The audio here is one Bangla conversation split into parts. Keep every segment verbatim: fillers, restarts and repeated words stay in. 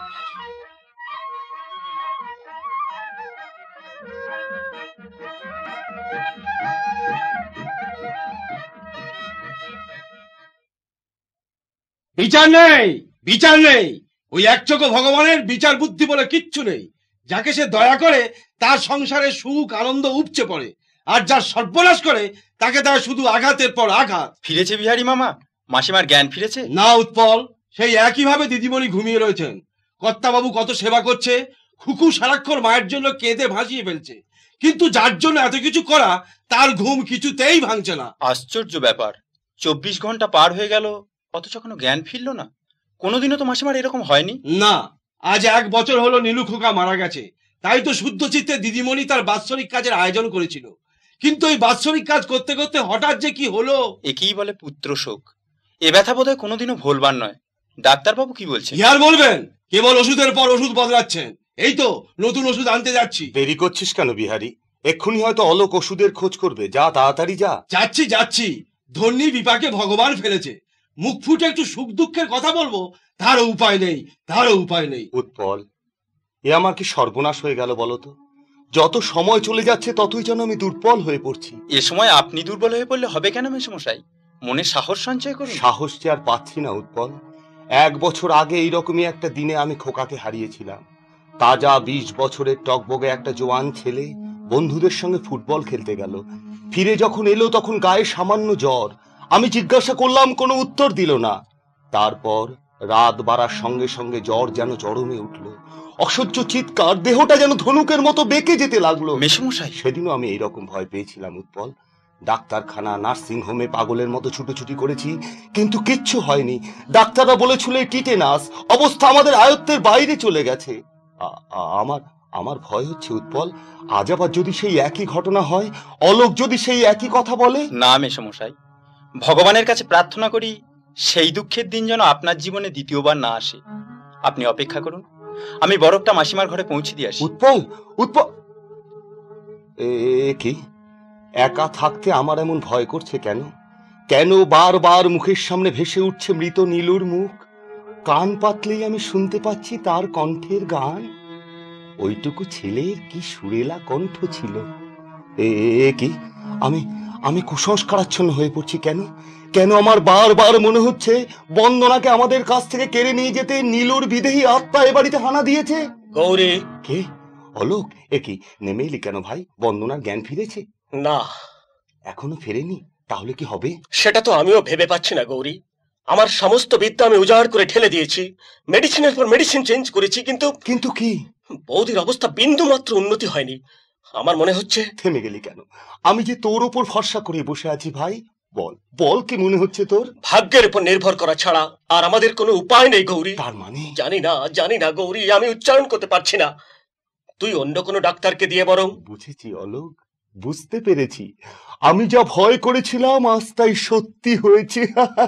বিচার নেই, বিচার নেই। ওই একচোখো ভগবানের বিচার বুদ্ধি বলে কিচ্ছু নেই। যাকে সে দয়া করে তার সংসারে সুখ আনন্দ উপচে পড়ে, আর যার সর্বনাশ করে তাকে দেয় শুধু আঘাতের পর আঘাত। ফিরেছে বিহারী মামা? মাসিমার জ্ঞান ফিরেছে? না উৎপল, সেই একই ভাবে দিদিমণি ঘুমিয়ে রয়েছেন। কর্তাবাবু কত সেবা করছে, খুকু সারাক্ষণ মায়ের জন্য কেঁদে ভাসিয়ে ফেলছে, কিন্তু যার জন্য এত কিছু করা তার ঘুম কিছুতেই ভাঙছে না। আশ্চর্য ব্যাপার, চব্বিশ ঘন্টা পার হয়ে গেল অথচ কোনো জ্ঞান ফিরল না। কোনোদিনও তো মাসিমার এরকম হয়নি। না, আজ এক বছর হলো নীলু খোকা মারা গেছে। তাই তো শুদ্ধ চিত্তে দিদিমণি তার বাৎসরিক কাজের আয়োজন করেছিল, কিন্তু এই বাৎসরিক কাজ করতে করতে হঠাৎ যে কি হলো। একেই বলে পুত্র শোক। এ ব্যথা বোধহয় কোনোদিনও ভোলবার নয়। ডাক্তারবাবু কি বলছেন? কি আর বলবেন, কেবল ওষুধের পর ওষুধ বদলাচ্ছেন। এই তো নতুন ওষুধ আনতে যাচ্ছি। দেরি করছিস কেন বিহারী? এক্ষুনি হয়তো অলোক ওষুধের খোঁজ করবে। যা, তাড়াতাড়ি যা। যাচ্ছি যাচ্ছি। ধন্যী বিপাকে ভগবান ফেলেছে, মুখ ফুটে একটু সুখ দুঃখের কথা বলবো, তারও উপায় নেই, তারও উপায় নেই। উৎপল, এ আমার কি সর্বনাশ হয়ে গেল বলতো? যত সময় চলে যাচ্ছে ততই যেন আমি দুর্বল হয়ে পড়ছি। এ সময় আপনি দুর্বল হয়ে পড়লে হবে কেন মেসমশাই? মনে সাহস সঞ্চয় করুন। সাহস যে আর পাচ্ছি না উৎপল। এক বছর আগে এইরকমই একটা দিনে আমি খোকাকে হারিয়েছিলাম। তাজা বিশ বছরের টকবগে একটা জোয়ান ছেলে বন্ধুদের সঙ্গে ফুটবল খেলতে গেল। ফিরে যখন এলো তখন গায়ে সামান্য জ্বর। আমি জিজ্ঞাসা করলাম, কোনো উত্তর দিল না। তারপর রাত বাড়ার সঙ্গে সঙ্গে জ্বর যেন চরমে উঠল। অসহ্য চিৎকার, দেহটা যেন ধনুকের মতো বেঁকে যেতে লাগলো। মেসমশাই, সেদিনও আমি এইরকম ভয় পেয়েছিলাম উৎপল। ডাক্তারখানা, নার্সিং হোমে পাগলের মতো ছুটোছুটি করেছি, কিন্তু কিচ্ছু হয়নি। ডাক্তাররা বলেছিল টিটেনাস, অবস্থা আমাদের আয়ত্তের বাইরে চলে গেছে। আমার আমার ভয় হচ্ছে উৎপল, আজ আবার যদি সেই একই ঘটনা হয়, অলোক যদি সেই একই কথা বলে। না মেসমশাই, ভগবানের কাছে প্রার্থনা করি সেই দুঃখের দিন যেন আপনার জীবনে দ্বিতীয়বার না আসে। আপনি অপেক্ষা করুন, আমি বরফটা মাসিমার ঘরে পৌঁছে দিয়ে আসি। উৎপল, উৎপল, এ কি? একা থাকতে আমার এমন ভয় করছে কেন? কেন বারবার মুখের সামনে ভেসে উঠছে মৃত নীলুর মুখ? কান পাতলেই আমি শুনতে পাচ্ছি তার কণ্ঠের গান। ওইটুকু ছেলের কি সুরেলা কণ্ঠ ছিল। এ কি? আমি আমি কুসংস্কারাচ্ছন্ন হয়ে পড়ছি কেন? কেন আমার বারবার মনে হচ্ছে বন্দনাকে আমাদের কাছ থেকে কেড়ে নিয়ে যেতে নীলুর বিদেহী আত্মা এ বাড়িতে হানা দিয়েছে। গৌরী। কে? অলোক, এ কি? নেমে এলি কেন ভাই? বন্দনার জ্ঞান ফিরেছে? না, এখনো ফেরেনি? তাহলে কি হবে? সেটা তো আমিও ভেবে পাচ্ছি না গৌরী। আমার সমস্ত বিদ্যা আমি উজাড় করে ঠেলে দিয়েছি, মেডিসিনের পর মেডিসিন চেঞ্জ করেছি, কিন্তু কিন্তু কি? বৌদির অবস্থা বিন্দু মাত্র উন্নতি হয়নি। আমার মনে হচ্ছে। থেমে গেলি কেন? আমি যে তোর ওপর ভরসা করে বসে আছি ভাই, বল বল কি মনে হচ্ছে তোর? ভাগ্যের উপর নির্ভর করা ছাড়া আর আমাদের কোনো উপায় নেই গৌরী। তার মানে? জানি না, জানি না গৌরী, আমি উচ্চারণ করতে পারছি না। তুই অন্য কোনো ডাক্তারকে দিয়ে বরং। বুঝেছি অলোক, বুঝতে পেরেছি। আমি যা ভয় করেছিলাম আজ তাই সত্যি হয়েছে।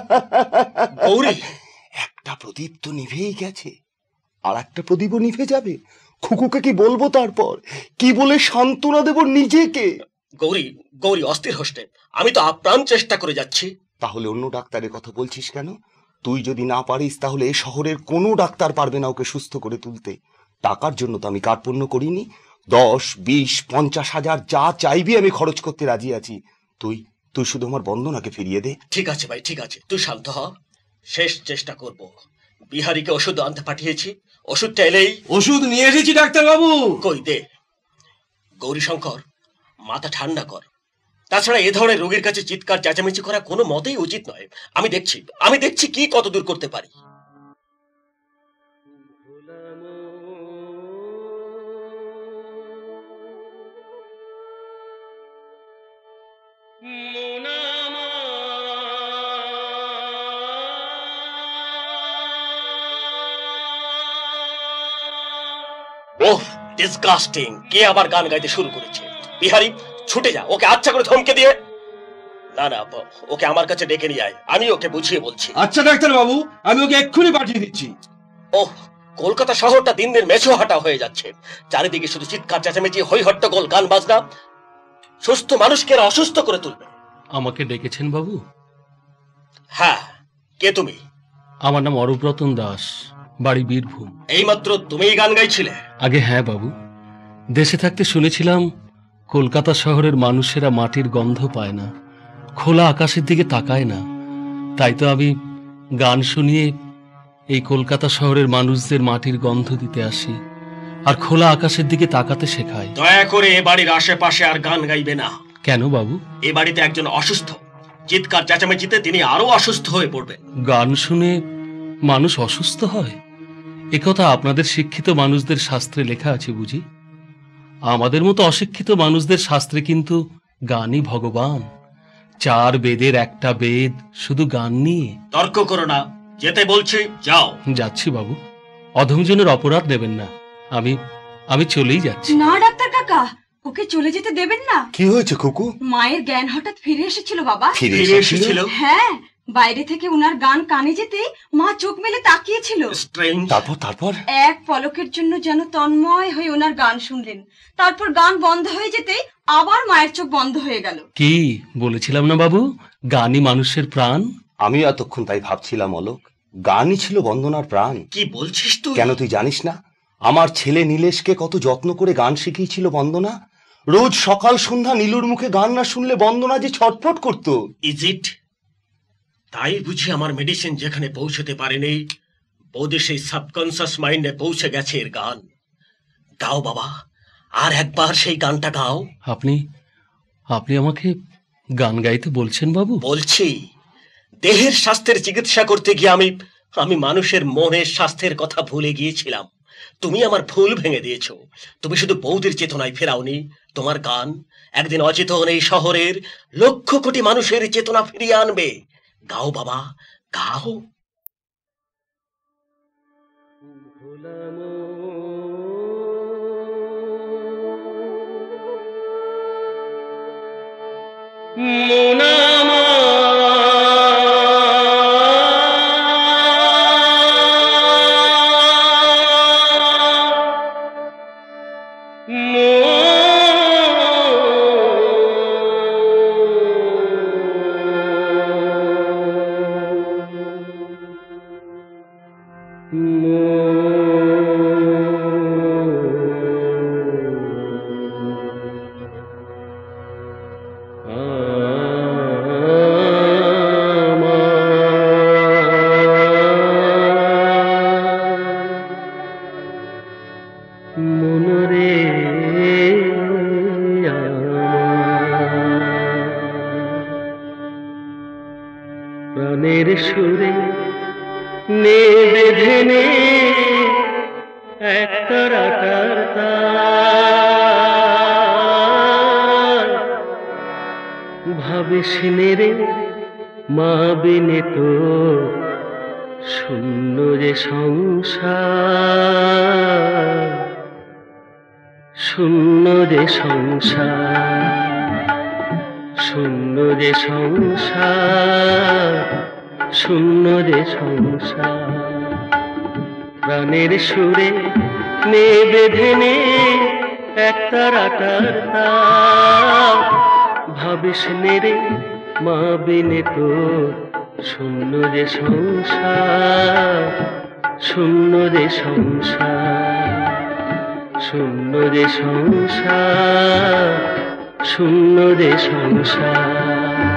গৌরী, একটা প্রদীপ তো নিভেই গেছে, আর একটা প্রদীপও নিভে যাবে। খুকুকে কি বলবো? তারপর কি বলে সান্ত্বনা দেব নিজেকে? গৌরী, গৌরী অস্থির হোস্টে, আমি তো আপ্রাণ চেষ্টা করে যাচ্ছি। তাহলে অন্য ডাক্তারের কথা বলছিস কেন? তুই যদি না পারিস তাহলে এ শহরের কোনো ডাক্তার পারবে না ওকে সুস্থ করে তুলতে। টাকার জন্য তো আমি কার্পণ্য করিনি। দশ, বিশ, পঞ্চাশ হাজার যা চাইবি আমি খরচ করতে রাজি আছি। তুই তুই শুধু আমার বন্দনাকে ফিরিয়ে দে। ঠিক আছে ভাই, ঠিক আছে, তুই শান্ত হ। শেষ চেষ্টা করব। বিহারীকে ওষুধ আনতে পাঠিয়েছি, ওষুধটা এলেই। ওষুধ নিয়ে এসেছি ডাক্তার বাবু। কই দে। গৌরী শঙ্কর, মাথা ঠান্ডা কর। তাছাড়া এ ধরনের রোগীর কাছে চিৎকার চেঁচামেচি করা কোনো মতেই উচিত নয়। আমি দেখছি আমি দেখছি কি কত দূর করতে পারি। ওহ, ডিসগাস্টিং! কে আবার গান গাইতে শুরু করেছে? বিহারী, ছুটে যা, ওকে আচ্ছা করে ধমকে দিয়ে। না না, ওকে আমার কাছে ডেকে নিয়ে আয়, আমি ওকে বুঝিয়ে বলছি। আচ্ছা ডাক্তার বাবু, আমি ওকে এক্ষুনি পাঠিয়ে দিচ্ছি। ওহ, কলকাতা শহরটা দিন দিন মেছো হাঁটা হয়ে যাচ্ছে। চারিদিকে শুধু চিৎকার চেঁচামেচি, হই হট্টগোল, গান বাজনা। সুস্থ মানুষকে অসুস্থ করে তুলবে। আমাকে ডেকেছেন বাবু? হ্যাঁ, কে তুমি? আমার নাম অরূপরতন দাস। বাড়ি বীরভূম। এইমাত্র তুমিই গান গাইছিলে? আগে হ্যাঁ বাবু, দেশে থাকতে শুনেছিলাম কলকাতা শহরের মানুষেরা মাটির গন্ধ পায় না, খোলা আকাশের দিকে তাকায় না। তাই তো আমি গান শুনিয়ে এই কলকাতা শহরের মানুষদের মাটির গন্ধ দিতে আসি আর খোলা আকাশের দিকে তাকাতে শেখাই। দয়া করে এ বাড়ির আশেপাশে আর গান গাইবে না। কেন বাবু? এ বাড়িতে একজন অসুস্থ, চিৎকার চেঁচামেচিতে তিনি আরো অসুস্থ হয়ে পড়বেন। গান শুনে মানুষ অসুস্থ হয়? একথা আপনাদের শিক্ষিত মানুষদের শাস্ত্রে লেখা আছে বুঝি? আমাদের মতো অশিক্ষিত মানুষদের শাস্ত্রে কিন্তু গানই ভগবান। চার বেদের একটা বেদ শুধু গান নিয়ে। তর্ক করো না, যেতে বলছি যাও। যাচ্ছি বাবু, অধমজনের অপরাধ নেবেন না। আমি আমি চলেই যাচ্ছি। না ডাক্তার কাকা, ওকে চলে যেতে দেবেন না। কি হয়েছে খুকু? মায়ের জ্ঞান হঠাৎ ফিরে এসেছিল বাবা। ফিরে ফিরে এসেছিল? এসেছিল? হ্যাঁ, বাইরে থেকে উনার গান কানে যেতে মা চোখ মেলে তাকিয়েছিল। স্ট্রেঞ্জ। তারপর তারপর এক পলকের জন্য যেন তন্ময় হয়ে ওনার গান শুনলেন। তারপর গান বন্ধ হয়ে যেতে আবার মায়ের চোখ বন্ধ হয়ে গেল। কি বলেছিলাম না বাবু, গানই মানুষের প্রাণ। আমি এতক্ষণ তাই ভাবছিলাম অলোক, গানই ছিল বন্দনার প্রাণ। কি বলছিস তুই? কেন তুই জানিস না আমার ছেলে নীলেশকে কত যত্ন করে গান শিখিয়েছিল বন্দনা? রোজ সকাল সন্ধ্যা নীলুর মুখে গান না শুনলে বন্দনা যে ছটফট করত। Is it? তাই বুঝি আমার মেডিসিন যেখানে পৌঁছতে পারেনি, বোধে সেই সাবকনসিয়াস মাইন্ডে পৌঁছে গেছে এর গান। গাও বাবা, আর একবার সেই গানটা গাও। আপনি আপনি আমাকে গান গাইতে বলছেন বাবু? বলছি, দেহের স্বাস্থ্যের চিকিৎসা করতে গিয়ে আমি আমি মানুষের মনের স্বাস্থ্যের কথা ভুলে গিয়েছিলাম। তুমি আমার ভুল ভেঙে দিয়েছো। তুমি শুধু বৌদির চেতনায় ফেরাওনি, তোমার গান একদিন অচেতন এই শহরের লক্ষ কোটি মানুষের চেতনা ফিরিয়ে আনবে। গাও বাবা, গাও। প্রাণের সুরে নে বেঁধে নে এক তারাটার তার, ভাবিস নে রে মা বিনে তো শূন্য যে সংসার, শূন্য যে সংসার, শূন্য যে সংসার, শূন্য যে সংসার। প্রাণের সুরে নে বেঁধে নে এক তারাটার তার, ভাবিস নে রে মা বিনে তো শূন্য যে সংসার, শূন্য যে সংসার, শূন্য যে সংসার, শূন্য যে সংসার।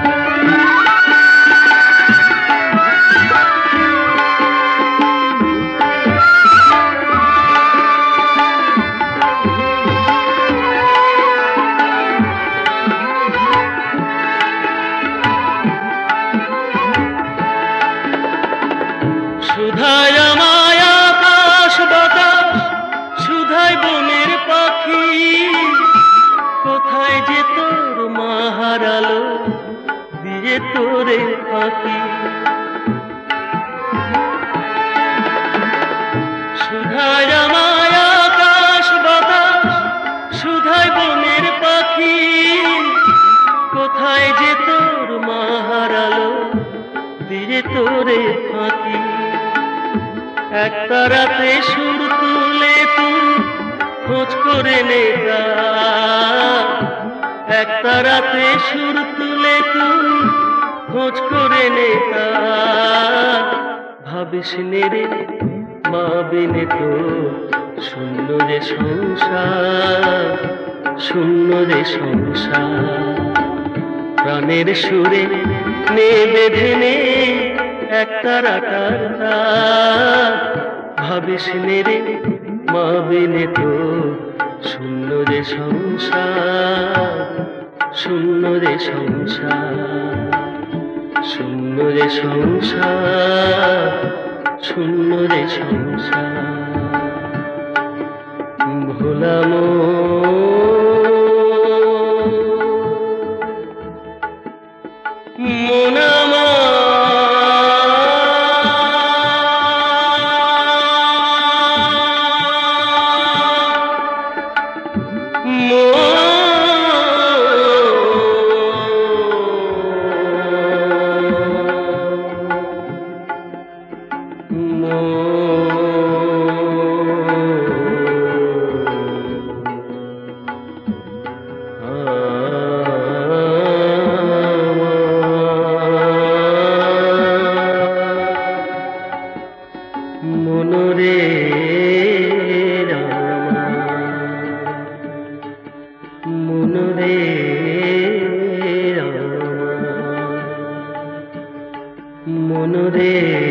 সুধায় আমায় আকাশ বাতাস, সুধায় বনের পাখি, কোথায় যে তোর মা হারালো দিয়ে তোরে পাখি। সুধায় আমায় আকাশ বাতাস, সুধায় বনের পাখি, কোথায় যে তোর মা হারালো দিয়ে তোরে পাখি। এক তারাতে সুর তুলে তুই খোঁজ করে নে তার, এক তারাতে সুর তুলে তুই খোঁজ করে নে তার, ভাবিস নে রে মা বিনে তো শূন্য রে সংসার, শূন্য রে সংসার। প্রাণের সুরে নে বেঁধে নে এক তারাটার তার, ভাবিস নে রে মা বিনে তো শূন্য রে সংসার, শূন্য রে সংসার, শূন্য রে সংসার, শূন্য রে সংসার। ভোলা মন আমার মনরে রামা, মনরে রামা, মনরে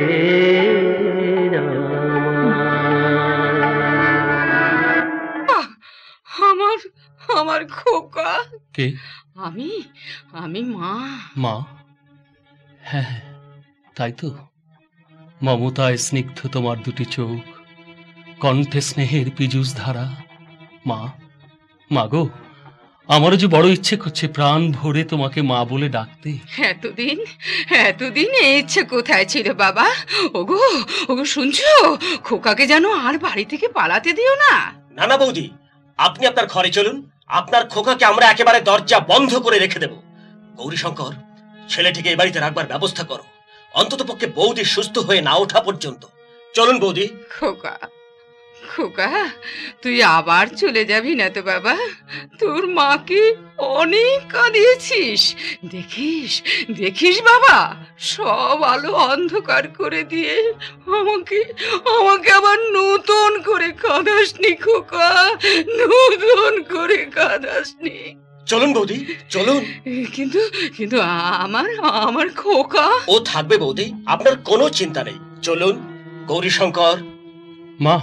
আমার আমার খোকা। কে? আমি আমি মা। মা? হ্যাঁ হ্যাঁ, তাই তো। মমতায় স্নিগ্ধ তোমার দুটি চোখ, কণ্ঠে স্নেহের পীযুষ ধারা। মা, মা গো, আমারও যে বড় ইচ্ছে করছে প্রাণ ভরে তোমাকে মা বলে ডাকতে। এতদিন এতদিন এই ইচ্ছে কোথায় ছিল বাবা? ওগো ওগো, শুনছো? খোকাকে যেন আর বাড়ি থেকে পালাতে দিও না। না না বৌদি, আপনি আপনার ঘরে চলুন। আপনার খোকাকে আমরা একেবারে দরজা বন্ধ করে রেখে দেব। গৌরীশঙ্কর, ছেলেটিকে এই বাড়িতে রাখবার ব্যবস্থা করো, অন্তত পক্ষে বৌদি সুস্থ হয়ে না ওঠা পর্যন্ত। চলুন বৌদি। খোকা, খোকা, তুই আবার চলে যাবি না তো বাবা? তোর মাকে অনেক কাঁদিয়েছিস। দেখিস দেখিস বাবা, সব আলো অন্ধকার করে দিয়ে আমাকে আমাকে আবার নতুন করে কাঁদাসনি খোকা, নতুন করে কাঁদাসনি। চলুন বৌদি, চলুন। কিন্তু কিন্তু আমার আমার খোকা। ও থাকবে বৌদি, আপনার কোনো চিন্তা নেই। চলুন গৌরীশঙ্কর। মা,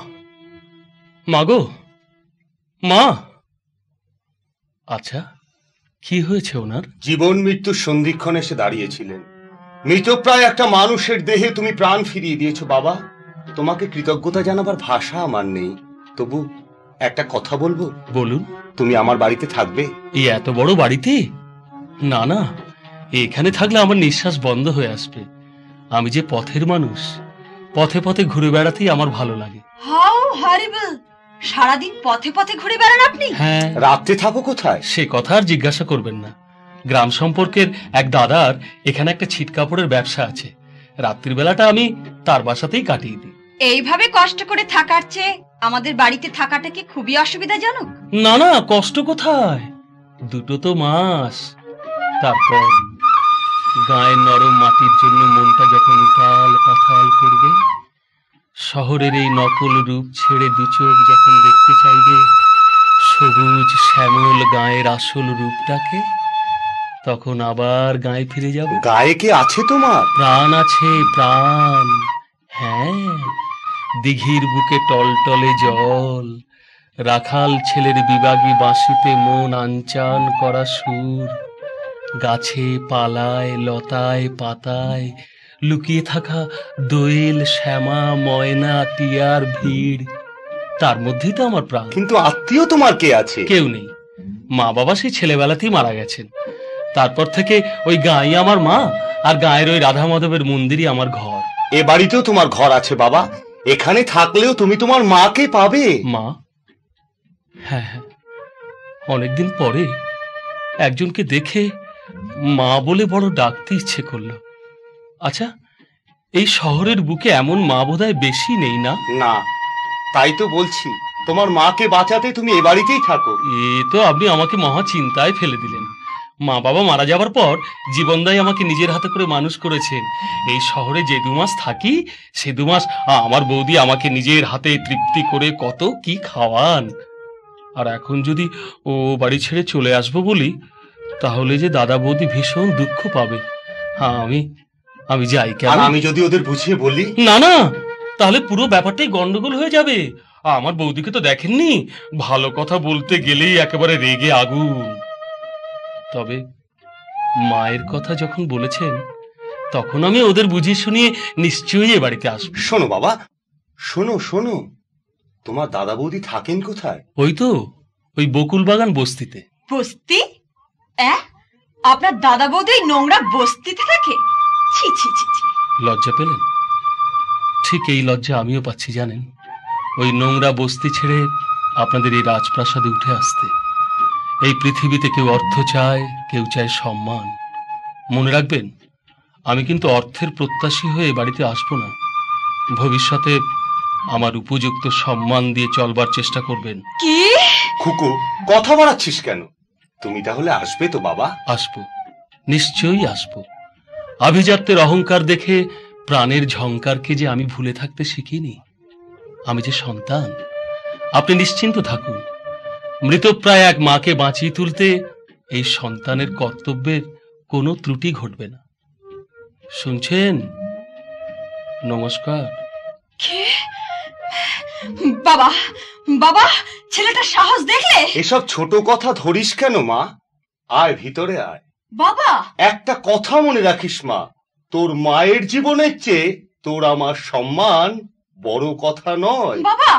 মা গো, মা। আচ্ছা, কি হয়েছে ওনার? জীবন মৃত্যুর সন্ধিক্ষণ এসে দাঁড়িয়েছিলেন। মৃতপ্রায় একটা মানুষের দেহে তুমি প্রাণ ফিরিয়ে দিয়েছো বাবা। তোমাকে কৃতজ্ঞতা জানাবার ভাষা আমার নেই। তবু একটা কথা বলবো। বলুন। তুমি আমার বাড়িতে থাকবে? এই এত বড় বাড়িতে? না না, এখানে থাকলে আমার নিঃশ্বাস বন্ধ হয়ে আসবে। আমি যে পথের মানুষ, পথে পথে ঘুরে বেড়াতেই আমার ভালো লাগে। How horrible! সারাদিন পথে পথে ঘুরে বেড়ান আপনি? হ্যাঁ। রাত্রে থাকো কোথায়? সে কথা আর জিজ্ঞাসা করবেন না। গ্রাম সম্পর্কের এক দাদার এখানে একটা ছিট কাপড়ের ব্যবসা আছে। রাত্রির বেলাটা আমি তার বাসাতেই কাটিয়ে দিই। এইভাবে কষ্ট করে থাকার চেয়ে আমাদের বাড়িতে থাকাটা কি খুবই অসুবিধাজনক? না না, কষ্ট কোথায়, দুটো তো মাস। তারপর গায়ের নরম মাটির জন্য মনটা যখন উতাল পাতাল করবে, শহরের এই নকল রূপ ছেড়ে দু চোখ যখন দেখতে চাইবে সবুজ শ্যামল গায়ের আসল রূপটাকে, তখন আবার গায়ে ফিরে যাব। গায়ে কি আছে তোমার? প্রাণ আছে, প্রাণ। হ্যাঁ, দিঘির বুকে টলটলে জল, রাখাল ছেলের বিবাগী বাঁশিতে মন আনচান করা সুর, গাছে পালায় লতায় পাতায় লুকিয়ে থাকা দোয়েল শ্যামা ময়না টিয়ার ভিড়, তার মধ্যেই তো আমার প্রাণ। কিন্তু আত্মীয় তোমার কে আছে? কেউ নেই। মা বাবা সেই ছেলেবেলাতেই মারা গেছেন। তারপর থেকে ওই গাঁই আমার মা, আর গায়ের ওই রাধা মাধবের মন্দিরই আমার ঘর। এ বাড়িতেও তোমার ঘর আছে বাবা। এখানে থাকলেও তুমি তোমার মাকে পাবে। মা? হ্যাঁ হ্যাঁ, অনেকদিন পরে একজনকে দেখে মা বলে বড় ডাকতে ইচ্ছে করলো। আচ্ছা, এই শহরের বুকে এমন মা বোধহয় বেশি নেই না? না, তাই তো বলছি, তোমার মাকে বাঁচাতে তুমি এ বাড়িতেই থাকো। এ তো আপনি আমাকে মহা চিন্তায় ফেলে দিলেন। মা বাবা মারা যাবার পর জীবনদাই আমাকে নিজের হাতে করে মানুষ করেছেন। এই শহরে যে দু মাস থাকি সে দু মাস আমার বৌদি আমাকে নিজের হাতে তৃপ্তি করে কত কি খাওয়ান। আর এখন যদি ও বাড়ি ছেড়ে চলে আসবো বলি, তাহলে যে দাদা বৌদি ভীষণ দুঃখ পাবে। হ্যাঁ, আমি আমি যাই। কেন? আমি যদি ওদের বুঝিয়ে বলি? না না, তাহলে পুরো ব্যাপারটাই গন্ডগোল হয়ে যাবে। আমার বৌদিকে তো দেখেননি, ভালো কথা বলতে গেলেই একেবারে রেগে আগুন। তবে মায়ের কথা যখন বলেছেন, তখন আমি ওদের বুঝিয়ে শুনিয়ে নিশ্চয়ই এ বাড়িতে আসবো। শোনো বাবা, শোনো শোনো, তোমার দাদা বৌদি থাকেন কোথায়? ওই তো ওই বকুল বাগান বস্তিতে। বস্তি? অ্যাঁ? আপনার দাদা বৌদি নোংরা বস্তিতে থাকে? ছি ছি ছি ছি। লজ্জা পেলেন? ঠিক এই লজ্জা আমিও পাচ্ছি জানেন, ওই নোংরা বস্তি ছেড়ে আপনাদের এই রাজপ্রাসাদে উঠে আসতে। এই পৃথিবীতে কেউ অর্থ চায়, কেউ চায় সম্মান। মনে রাখবেন, আমি কিন্তু অর্থের প্রত্যাশী হয়ে বাড়িতে আসবো না। ভবিষ্যতে আমার উপযুক্ত সম্মান দিয়ে চলবার চেষ্টা করবেন। কি? খুকু, কথা বাড়াচ্ছিস কেন? তুমি তাহলে আসবে তো বাবা? আসবো, নিশ্চয়ই আসবো। আভিজাত্যের অহংকার দেখে প্রাণের ঝংকারকে যে আমি ভুলে থাকতে শিখিনি। আমি যে সন্তান, আপনি নিশ্চিন্ত থাকুন। মৃতপ্রায় এক মাকে বাঁচিয়ে তুলতে এই সন্তানের কর্তব্যের কোনো ত্রুটি ঘটবে না। শুনছেন? নমস্কার। কে? বাবা, বাবা, ছেলেটার সাহস দেখলে? এসব ছোট কথা ধরিস কেন মা? আয় ভিতরে আয়। বাবা, একটা কথা মনে রাখিস মা, তোর মায়ের জীবনের চেয়ে তোর আমার সম্মান বড় কথা নয়। বাবা,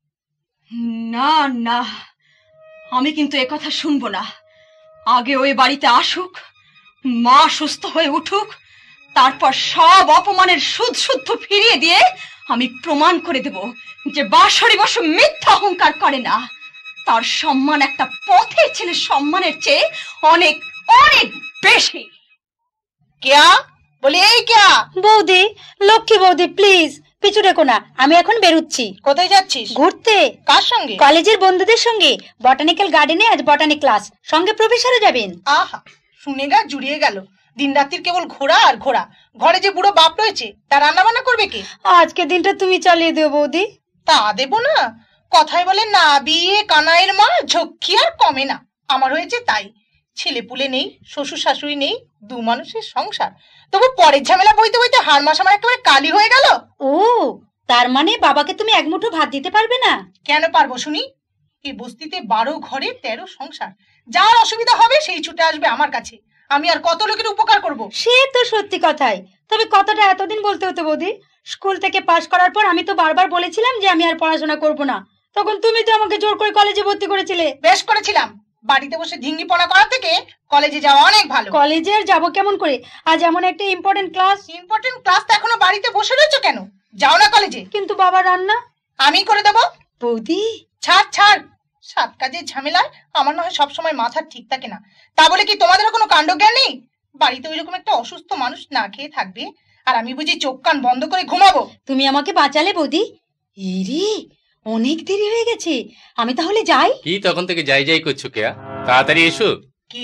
না না, আমি কিন্তু এ কথা শুনবো না। আগে ওই বাড়িতে আসুক, মা সুস্থ হয়ে উঠুক, তারপর সব অপমানের সুদ শুদ্ধ ফিরিয়ে দিয়ে আমি প্রমাণ করে দেব যে বাঁশরি বসু মিথ্যা অহংকার করে না। তার সম্মান একটা পথের ছেলের সম্মানের চেয়ে অনেক অনেক বেশি। क्या বলে? এই क्या বৌদি, লক্ষ্মী বৌদি, প্লিজ পিছু রেখো না, আমি এখন বেরুচ্ছি। কোথায় যাচ্ছিস? ঘুরতে। কার সঙ্গে? কলেজের বন্ধুদের সঙ্গে। বটানিক্যাল গার্ডেনে আজ বটানি ক্লাস, সঙ্গে প্রফেসরও যাবেন। আহা, শুনে গা জুড়িয়ে গেল। দিন রাত্রির কেবল ঘোরা আর ঘোরা। ঘরে যে বুড়ো বাপ রয়েছে, তার রান্না বান্না করবে কে? আজকে দিনটা তুমি চালিয়ে দিও বৌদি। তা দেবো না? কথায় বলে না বিয়ে কানাইয়ের মা, ঝক্কি আর কমে না। আমার হয়েছে তাই। ছেলে পুলে নেই, শ্বশুর শাশুড়ি নেই, দু মানুষের সংসার। তবু পরের ঝামেলা বইতে বইতে হাড় মাস আমার একেবারে কালি হয়ে গেল। ও, তার মানে বাবাকে তুমি এক মুঠো ভাত দিতে পারবে না? কেন পারবো শুনি? এই বস্তিতে বারো ঘরে তেরো সংসার। যার অসুবিধা হবে সেই ছুটে আসবে আমার কাছে। আমি আর কত লোকের উপকার করব? সে তো সত্যি কথাই, তবে কথাটা এতদিন বলতে হতো বৌদি। স্কুল থেকে পাশ করার পর আমি তো বারবার বলেছিলাম যে আমি আর পড়াশোনা করব না। তখন তুমি তো আমাকে জোর করে কলেজে ভর্তি করেছিলে। বেশ করেছিলাম। বাড়িতে বসে ঝিঙ্গিপনা করার থেকে কলেজে যাওয়া অনেক ভালো। কলেজে আর যাবো কেমন করে? আজ এমন একটা ইম্পর্টেন্ট ক্লাস। ইম্পর্টেন্ট ক্লাস তো এখনো বাড়িতে বসে রয়েছো কেন? যাও না কলেজে। কিন্তু বাবা রান্না আমি করে দেবো। বৌদি, ছাড় ছাড়, সাত কাজের ঝামেলায় আমার না হয় সবসময় মাথা ঠিক থাকে না। তা বলে কি তোমাদের কোনো কাণ্ড জ্ঞান নেই? বাড়িতে ওইরকম একটা অসুস্থ মানুষ না খেয়ে থাকবে, আর আমি বুঝি চোখ কান বন্ধ করে ঘুমাবো? তুমি আমাকে বাঁচালে বৌদি। এরে, অনেক দেরি হয়ে গেছে, আমি তাহলে যাই। কি তখন থেকে যাই যাই করছো কেয়া? তাড়াতাড়ি এসো। কি?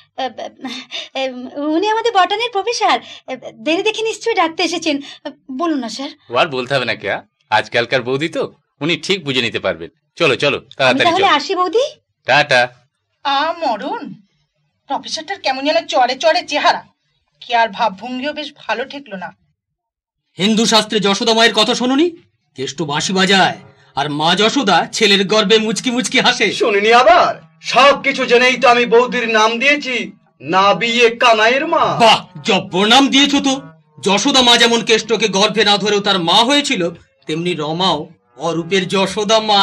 উনি আমাদের বটানির প্রফেসর, দেরি দেখে নিশ্চয়ই ডাকতে এসেছেন। বলুন না স্যার। ও আর বলতে হবে না কেয়া, আজকালকার বৌদি তো, উনি ঠিক বুঝে নিতে পারবেন। চলো চলো তাড়াতাড়ি তাহলে আসি বৌদি। টাটা। আ মরণ, প্রফেসরটার কেমন যেন চড়ে চড়ে চেহারা। কি আর ভাবভঙ্গিও বেশ ভালো ঠেকলো না। হিন্দু শাস্ত্রে যশোদা মায়ের কথা শোনোনি? কেষ্ট বাঁশি বাজায় আর মা যশোদা ছেলের গর্বে মুচকি মুচকি হাসে। শুনিনি আবার? সব কিছু জেনেই তো আমি বৌদির নাম দিয়েছি, না বিয়ে কানাইয়ের মা। বাহ, জব্বর নাম দিয়েছো তো। যশোদা মা যেমন কেষ্টকে গর্ভে না ধরেও তার মা হয়েছিল, তেমনি রমাও অরূপের যশোদা মা।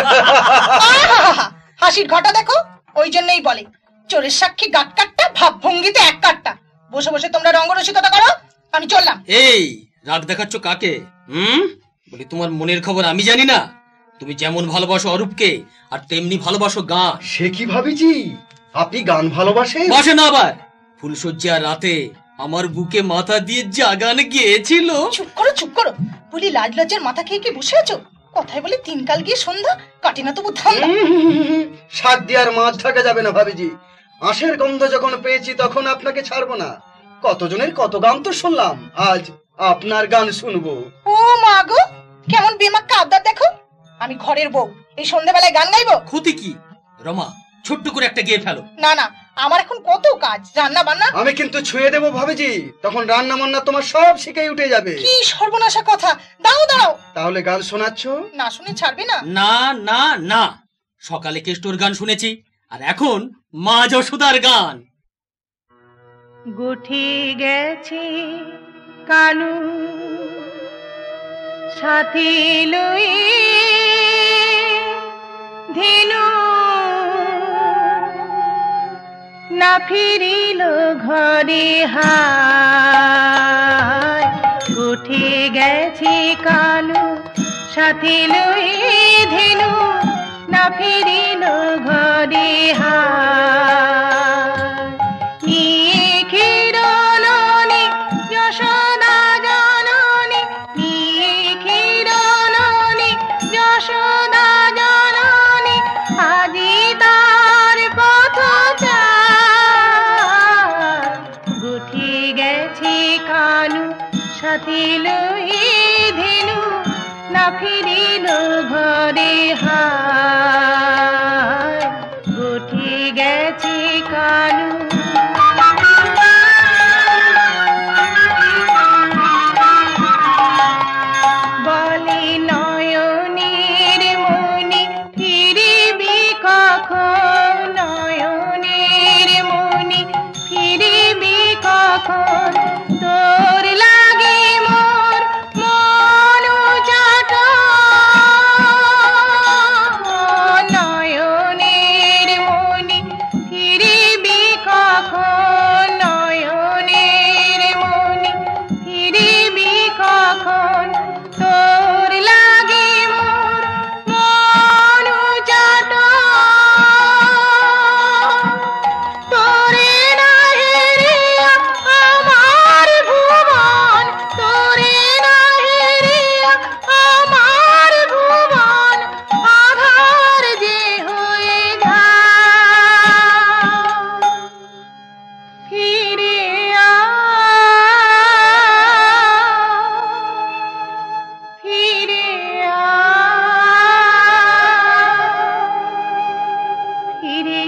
হাসির ঘটা দেখো, ওই জন্যই বলে চোরের সাক্ষী গাট কাটটা, ভাবভঙ্গিতে এক কাটটা। বসে বসে তোমরা রঙ্গরসিকতা করো, আমি চললাম। এই রাগ দেখাচ্ছ কাকে? হুম, বলি তোমার মনের খবর আমি জানি না? তুমি যেমন ভালোবাসো অরূপকে, আর তেমনি ভালোবাসো গান। সে কি ভাবিজি, আপনি গান ভালোবাসেন? বাসে না আবার? ফুলশয্যার রাতে আমার বুকে মাথা দিয়ে জাগান গিয়েছিল। চুপ করো চুপ করো, বলি লাজ লজ্জার মাথা খেয়ে কি বসে আছো? কথায় বলে তিন কাল গিয়ে সন্ধ্যা কাটে না তবু ধান্দা। শাক দিয়ে আর মাছ ঢাকা যাবে না ভাবিজি। আঁশের গন্ধ যখন পেয়েছি তখন আপনাকে ছাড়বো না। কতজনের কত গান তো শুনলাম, আজ আপনার গান শুনবো। ও মা গো, কেমন বেমাক্কা আবদার দেখো। আমি ঘরের বউ, এই সন্ধ্যাবেলায় গান গাইবো? ক্ষতি কি রমা, ছোট্ট করে একটা গেয়ে ফেলো। না না, আমার এখন কত কাজ, রান্না বান্না। আমি কিন্তু ছুঁয়ে দেবো ভাবিজি, তখন রান্না বান্না তোমার সব শিখে উঠে যাবে। কি সর্বনাশা কথা, দাও দাও। তাহলে গান শোনাচ্ছ? না শুনে ছাড়বে না? না না না, সকালে কেষ্টর গান শুনেছি, আর এখন মা যশোদার গান। গুঠি গেছে কানু সাথী লই ধেনু না ফিরিল ঘরে হায়। গুঠি গেছে কানু সাথী লই ধেনু না ফিরিল ঘরে হায়। নিখিরণনি যশোদা জননী, নিখিরণনি যশোদা জননী, আজি তার পথ চায়। গুঠি গেছে কানু সাথী লই ধেনু না ফিরিল ঘরে হায়। গুঠি গেছে কানু। বলে নয়নের মনি ফিরিবি কখন, নয়নের মনি ফিরিবি কখন, তোর লাগে মোর মন চাট। নয়নের মনি ফিরিবি কখন, নয়নের মনি ফিরিবি কখন, তোর লাগে মোর মন চাট। তোরে না হেরিয়া আমার ভুবন, তোরে না হেরিয়া আমার ভুবন, আধার যে হয়ে যায়। ফিরে ফিরে ফিরে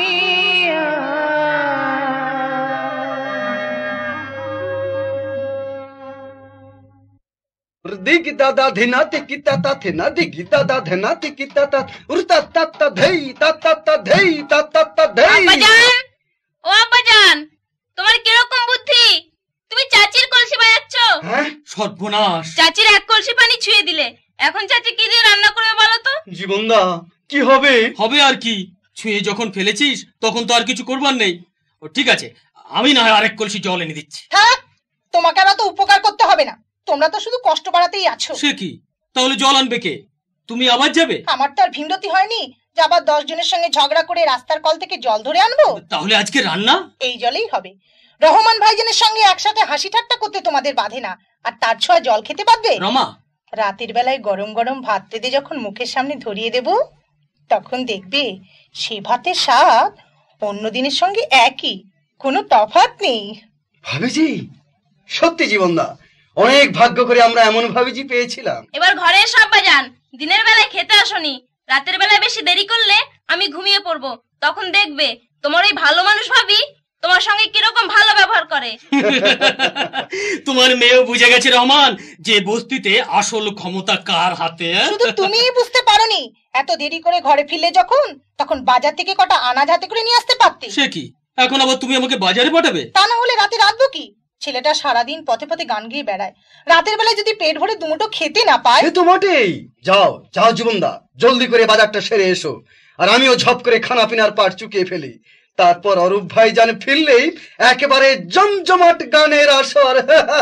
দিগ দাদা ধিনা তিকি তাতা থিনা দিগি দাদা ধিনা তিকি তাতা উরতা তাতা ধেই তাতা তা ধেই তাতা তা ধেই। আব্বাজান, ও আব্বাজান, তোমার কিরকম বুদ্ধি? তুমি চাচির কলসি বাজাচ্ছ। হ্যাঁ সর্বনাশ, চাচির এক কলসি পানি ছুঁয়ে দিলে, এখন চাচি কি দিয়ে রান্না করবে বলো তো? জীবনদা কি হবে? হবে আর কি, ছুঁয়ে যখন ফেলেছিস তখন তো আর কিছু করবার নেই। ও ঠিক আছে, আমি না হয় আরেক কলসি জল এনে দিচ্ছি। থাক, তোমাকে আর তো উপকার করতে হবে না, তোমরা তো শুধু কষ্ট বাড়াতেই আছো। সে কি, তাহলে জল আনবে কে? তুমি আবার যাবে? আমার তো আর ভিন্ডতি হয়নি যে আবার দশ জনের সঙ্গে ঝগড়া করে রাস্তার কল থেকে জল ধরে আনবো। তাহলে আজকে রান্না এই জলেই হবে। রহমান ভাইজানের সঙ্গে একসাথে হাসি ঠাট্টা করতে তোমাদের বাধে না, আর তার ছোঁয়া জল খেতে পারবে? রমা, রাতের বেলায় গরম গরম ভাত পেতে যখন মুখের সামনে ধরিয়ে দেব, তখন দেখবে সে ভাতের স্বাদ অন্য দিনের সঙ্গে একই, কোনো তফাৎ নেই। ভাবিজি সত্যি জীবনদা, অনেক ভাগ্য করে আমরা এমন ভাবিজি পেয়েছিলাম। এবার ঘরে এসো আব্বাজান, দিনের বেলায় খেতে আসনি, রাতের বেলায় বেশি দেরি করলে আমি ঘুমিয়ে পড়বো, তখন দেখবে তোমার ওই ভালো মানুষ ভাবি তোমার সঙ্গে কিরকম ভালো ব্যবহার করে। তোমার মেয়েও বুঝে গেছে রহমান যে বস্তিতে আসল ক্ষমতা কার হাতে। শুধু তুমিই বুঝতে পারোনি, এত দেরি করে ঘরে ফিরলে যখন, তখন বাজার থেকে কটা আনাজ হাতে করে নিয়ে আসতে পারতে। সে কি, এখন আবার তুমি আমাকে বাজারে পাঠাবে? তা না হলে রাতে রাঁধবো কি? ছেলেটা সারাদিন পথে পথে গান গিয়ে বেড়ায়, রাতের বেলায় যদি পেট ভরে দুমুটো খেতে না পায়। এ তো বটেই। যাও যাও জীবনদা, জলদি করে বাজারটা সেরে এসো, আর আমিও ঝপ করে খানা পিনার পাট চুকিয়ে ফেলি। তারপর অরূপ ভাই জান ফিরলেই একেবারে জমজমাট গানের আসর।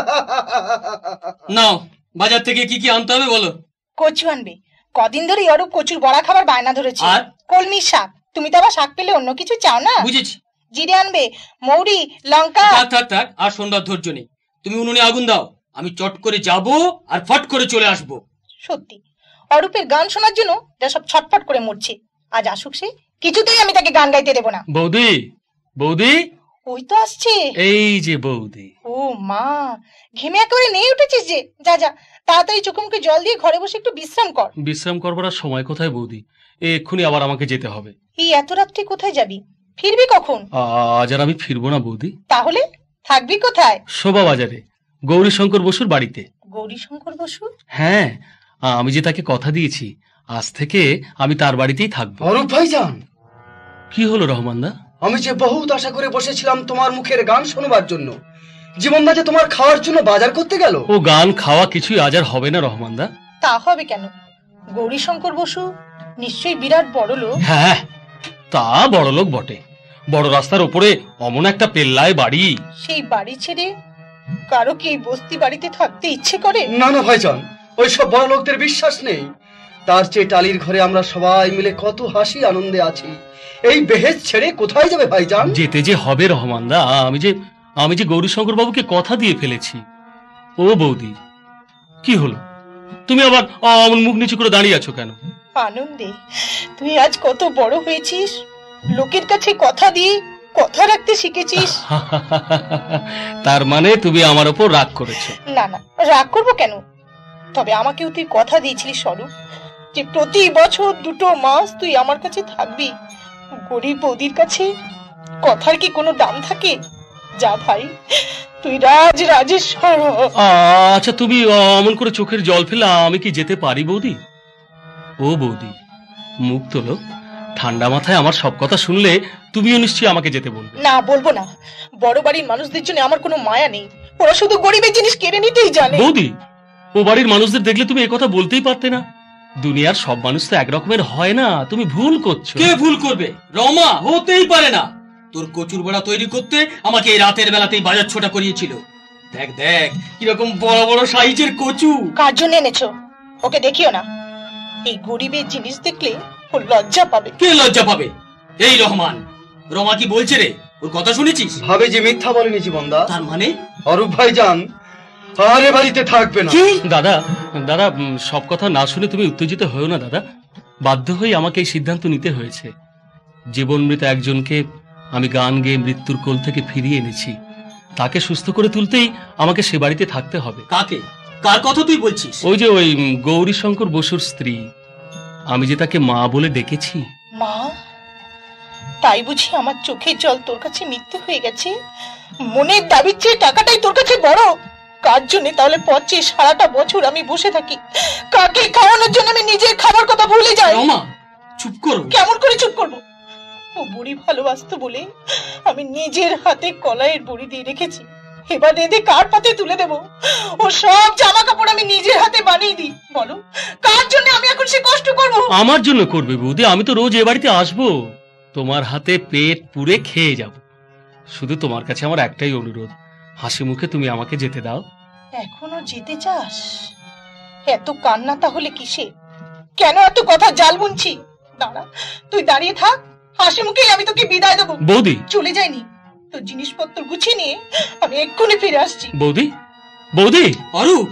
নাও, বাজার থেকে কি কি আনতে হবে বলো। কচু আনবে, কদিন ধরে অরূপ কচুর বড়া খাবার বায়না ধরেছে। আর কলমির শাক, তুমি তো আবার শাক পেলে অন্য কিছু চাও না। বুঝেছি। জিরে আনবে, মৌরি, লঙ্কা। থাক থাক থাক, আর সন্ধ্যার ধৈর্য নেই। তুমি উনুনে আগুন দাও, আমি চট করে যাব আর ফট করে চলে আসবো। সত্যি অরূপের গান শোনার জন্য যা সব ছটফট করে মরছে, আজ আসুক সে, কিছুতেই আমি তাকে গান গাইতে দেবো না। বৌদি, বৌদি, ওই তো আসছে। এই যে বৌদি। ও মা, ঘেমে একেবারে নেই উঠেছিস যে। যা যা, তাড়াতাড়ি চোখে মুখে জল দিয়ে ঘরে বসে একটু বিশ্রাম কর। বিশ্রাম করবার আর সময় কোথায় বৌদি? এক্ষুনি আবার আমাকে যেতে হবে। এই এত রাত্রে কোথায় যাবি? ফিরবি কখন? আজ আর আমি ফিরবো না বৌদি। তাহলে থাকবি কোথায়? শোভা বাজারে গৌরীশঙ্কর বসুর বাড়িতে। গৌরীশঙ্কর বসু? হ্যাঁ, আমি যে তাকে কথা দিয়েছি আজ থেকে আমি তার বাড়িতেই থাকবো। অরূপ ভাইজান, কি হলো রহমানদা? আমি যে বহুত আশা করে বসেছিলাম তোমার মুখের গান শোনবার জন্য, জীবনদা যে তোমার খাওয়ার জন্য বাজার করতে গেল। ও গান খাওয়া কিছুই আজ আর হবে না রহমানদা। তা হবে কেন? গৌরীশঙ্কর বসু নিশ্চয়ই বিরাট বড় লোক। হ্যাঁ, তা বড় লোক বটে। বড় রাস্তার উপরে অমন একটা পেল্লায় বাড়ি। সেই বাড়ি ছেড়ে কারো কি এই বস্তি বাড়িতে থাকতে ইচ্ছে করে? না না ভাইজান, ওইসব বড় লোকদের বিশ্বাস নেই। তার চেয়ে টালির ঘরে আমরা সবাই মিলে কত হাসি আনন্দে আছি। এই বেহেজ ছেড়ে কোথায় যাবে ভাইজান? যেতে যে হবে রহমানদা। আমি যে আমি যে গৌরীশঙ্কর বাবুকে কথা দিয়ে ফেলেছি। ও বৌদি, কি হলো? তুমি আবার অমন মুখ নিচু করে দাঁড়িয়ে আছো কেন? আনন্দে। তুই আজ কত বড় হয়েছিস, লোকের কাছে কথা দিয়ে কথা রাখতে শিখেছিস। তার মানে তুমি আমার উপর রাগ করেছো? না না, রাগ করবো কেন? তবে আমাকেও তুই কথা দিয়েছিলি স্বরূপ, যে প্রতি বছর দুটো মাস তুই আমার কাছে থাকবি। গরিব বৌদির কাছে কথার কি কোনো দাম থাকে? যা ভাই, তুই রাজ রাজেশ্বর। আচ্ছা, তুমি অমন করে চোখের জল ফেলা আমি কি যেতে পারি বৌদি? ও বৌদি, মুখ তোলো। ঠান্ডা মাথায় আমার সব কথা শুনলে তুমিও নিশ্চয়ই আমাকে যেতে বলবে। না, বলবো না। বড় বাড়ির মানুষদের জন্য আমার কোনো মায়া নেই। ওরা শুধু গরিবের জিনিস কেড়ে নিতেই জানে। বৌদি, ও বাড়ির মানুষদের দেখলে তুমি একথা বলতেই পারতে না। দুনিয়ার সব মানুষ তো একরকমের হয় না। তুমি ভুল করছো। কে ভুল করবে? রমা হতেই পারে না। তোর কচুর বড়া তৈরি করতে আমাকে এই রাতের বেলাতেই বাজার ছোটা করিয়েছিল। দেখ দেখ কিরকম বড় বড় সাইজের কচু। কার জন্য এনেছো? ওকে দেখিও না। এই গরিবের জিনিস দেখলে ও লজ্জা পাবে। কে লজ্জা পাবে? এই রহমান। রমা কি বলছে রে? ওর কথা শুনেছিস? ভাবে যে মিথ্যা বলেনি জীবনদা। তার মানে অরূপ ভাইজান আরে বাড়িতে থাকবে না। দাদা দাদা সব কথা না শুনে তুমি উত্তেজিত হয়েও না দাদা। বাধ্য হয়ে আমাকে এই সিদ্ধান্ত নিতে হয়েছে। জীবন মৃত একজনকে আমি গান গেয়ে মৃত্যুর কোল থেকে ফিরিয়ে এনেছি। তাকে সুস্থ করে তুলতেই আমাকে সে বাড়িতে থাকতে হবে। কাকে? কার কথা তুই বলছিস? ওই যে ওই গৌরীশঙ্কর বসুর স্ত্রী। আমি যে তাকে মা বলে ডেকেছি। মা? তাই বুঝি আমার চোখের জল তোর কাছে মিথ্যে হয়ে গেছে? মনের দাবির চেয়ে টাকাটাই তোর কাছে বড়? কার জন্য তাহলে পচে সারাটা বছর আমি বসে থাকি? কাকে খাওয়ানোর জন্য আমি নিজের খাবার কথা ভুলে যাই? রমা, চুপ করো। কেমন করে চুপ করবো? ও বুড়ি ভালোবাসতো বলে আমি নিজের হাতে কলাইয়ের বড়ি দিয়ে রেখেছি। এবার রেঁধে কার পাতে তুলে দেবো? ও সব জামা কাপড় আমি নিজের হাতে বানিয়ে দিই। বলো, কার জন্য আমি এখন সে কষ্ট করবো? আমার জন্য করবে বৌদি। আমি তো রোজ এ বাড়িতে আসবো, তোমার হাতে পেট পুরে খেয়ে যাব। শুধু তোমার কাছে আমার একটাই অনুরোধ, হাসি মুখে তুমি আমাকে যেতে দাও। এখনো যেতে চাস? এত কান্না তাহলে কিসে? কেন এত কথা জাল বুনছি? দাঁড়া, তুই দাঁড়িয়ে থাক, হাসি মুখেই আমি তোকে বিদায় দেবো। বৌদি, চলে যায়নি, তোর জিনিসপত্র গুছিয়ে নিয়ে আমি এক্ষুনি ফিরে আসছি। বৌদি, বৌদি। অরূপ,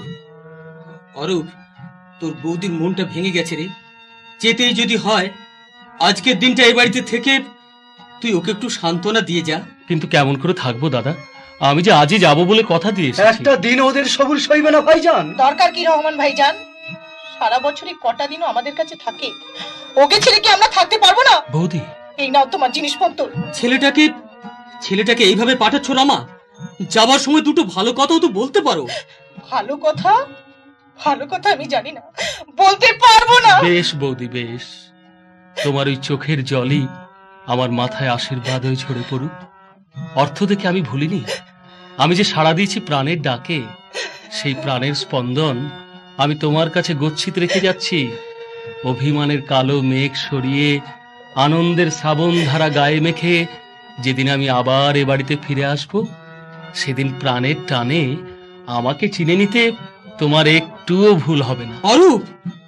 অরূপ, তোর বৌদির মনটা ভেঙে গেছে রে। যেতেই যদি হয় আজকের দিনটা এই বাড়িতে থেকে তুই ওকে একটু সান্ত্বনা দিয়ে যা। কিন্তু কেমন করে থাকবো দাদা? আমি যে আজই যাবো বলে কথা দিয়েছি। একটা দিন ওদের সবুর সইবে না ভাইজান। দরকার কি রহমান ভাইজান? সারা বছরই কটা দিনও আমাদের কাছে থাকে। ওকে ছেড়ে কি আমরা থাকতে পারবো না? বৌদি, এই নাও তোমার জিনিসপত্র। ছেলেটাকে ছেলেটাকে এইভাবে পাঠাচ্ছ রমা? যাবার সময় দুটো ভালো কথাও তো বলতে পারো। ভালো কথা? ভালো কথা আমি জানি না, বলতে পারবো না। বেশ বৌদি, বেশ। তোমার ওই চোখের জলই আমার মাথায় আশীর্বাদ হয়ে ঝরে পড়ুক। অর্থ দেখে আমি ভুলিনি। আমি যে সাড়া দিয়েছি প্রাণের ডাকে, সেই প্রাণের স্পন্দন আমি তোমার কাছে গচ্ছিত রেখে যাচ্ছি। অভিমানের কালো মেঘ সরিয়ে আনন্দের শ্রাবণ ধারা গায়ে মেখে যেদিন আমি আবার এ বাড়িতে ফিরে আসব, সেদিন প্রাণের টানে আমাকে চিনে নিতে তোমার একটুও ভুল হবে না। অরূপ,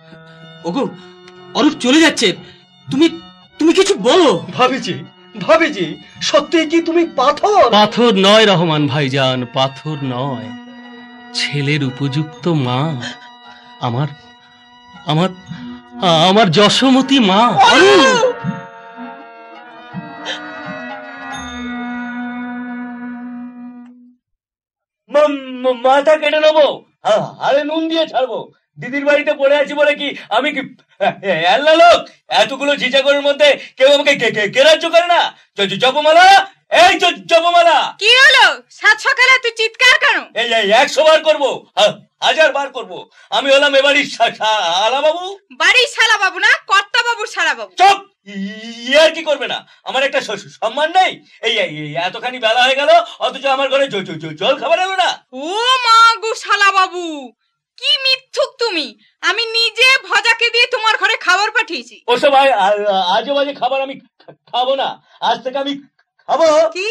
ওগো অরূপ চলে যাচ্ছে, তুমি তুমি কিছু বলো। ভাবিজি, ভাবিজি, সত্যি কি তুমি পাথর? পাথর নয় রহমান ভাইজান, পাথর নয়। ছেলের উপযুক্ত মা, আমার আমার আমার যশোমতী মা। মাথা কেটে নেবো, আরে নুন দিয়ে ছাড়বো। দিদির বাড়িতে পড়ে আছি বলে কি আমি কি আল্লাহ লোক? এতগুলো ঝিঝাগরের মধ্যে কেউ আমাকে গ্রাহ্য করে না? জপমালা, এই তো জপমালা। কি হলো সাত সকালে তুই চিৎকার কেন? এই একশো বার করবো, হাজার বার করবো। আমি হলাম এবাড়ির শালা বাবু। বাড়ির শালা বাবু না, কর্তা বাবুর শালা বাবু। চুপ, ইয়ার কি করবে না? আমার একটা সম্মান নেই? এই এতখানি বেলা হয়ে গেল অথচ আমার ঘরে জল খাবার এলো না। ও মা গো শালা বাবু, কি মিথ্যুক তুমি! আমি নিজে ভজাকে দিয়ে তোমার ঘরে খাবার পাঠিয়েছি। ওসব আজে বাজে খাবার আমি খাবো না। আজ থেকে আমি খাবো কি?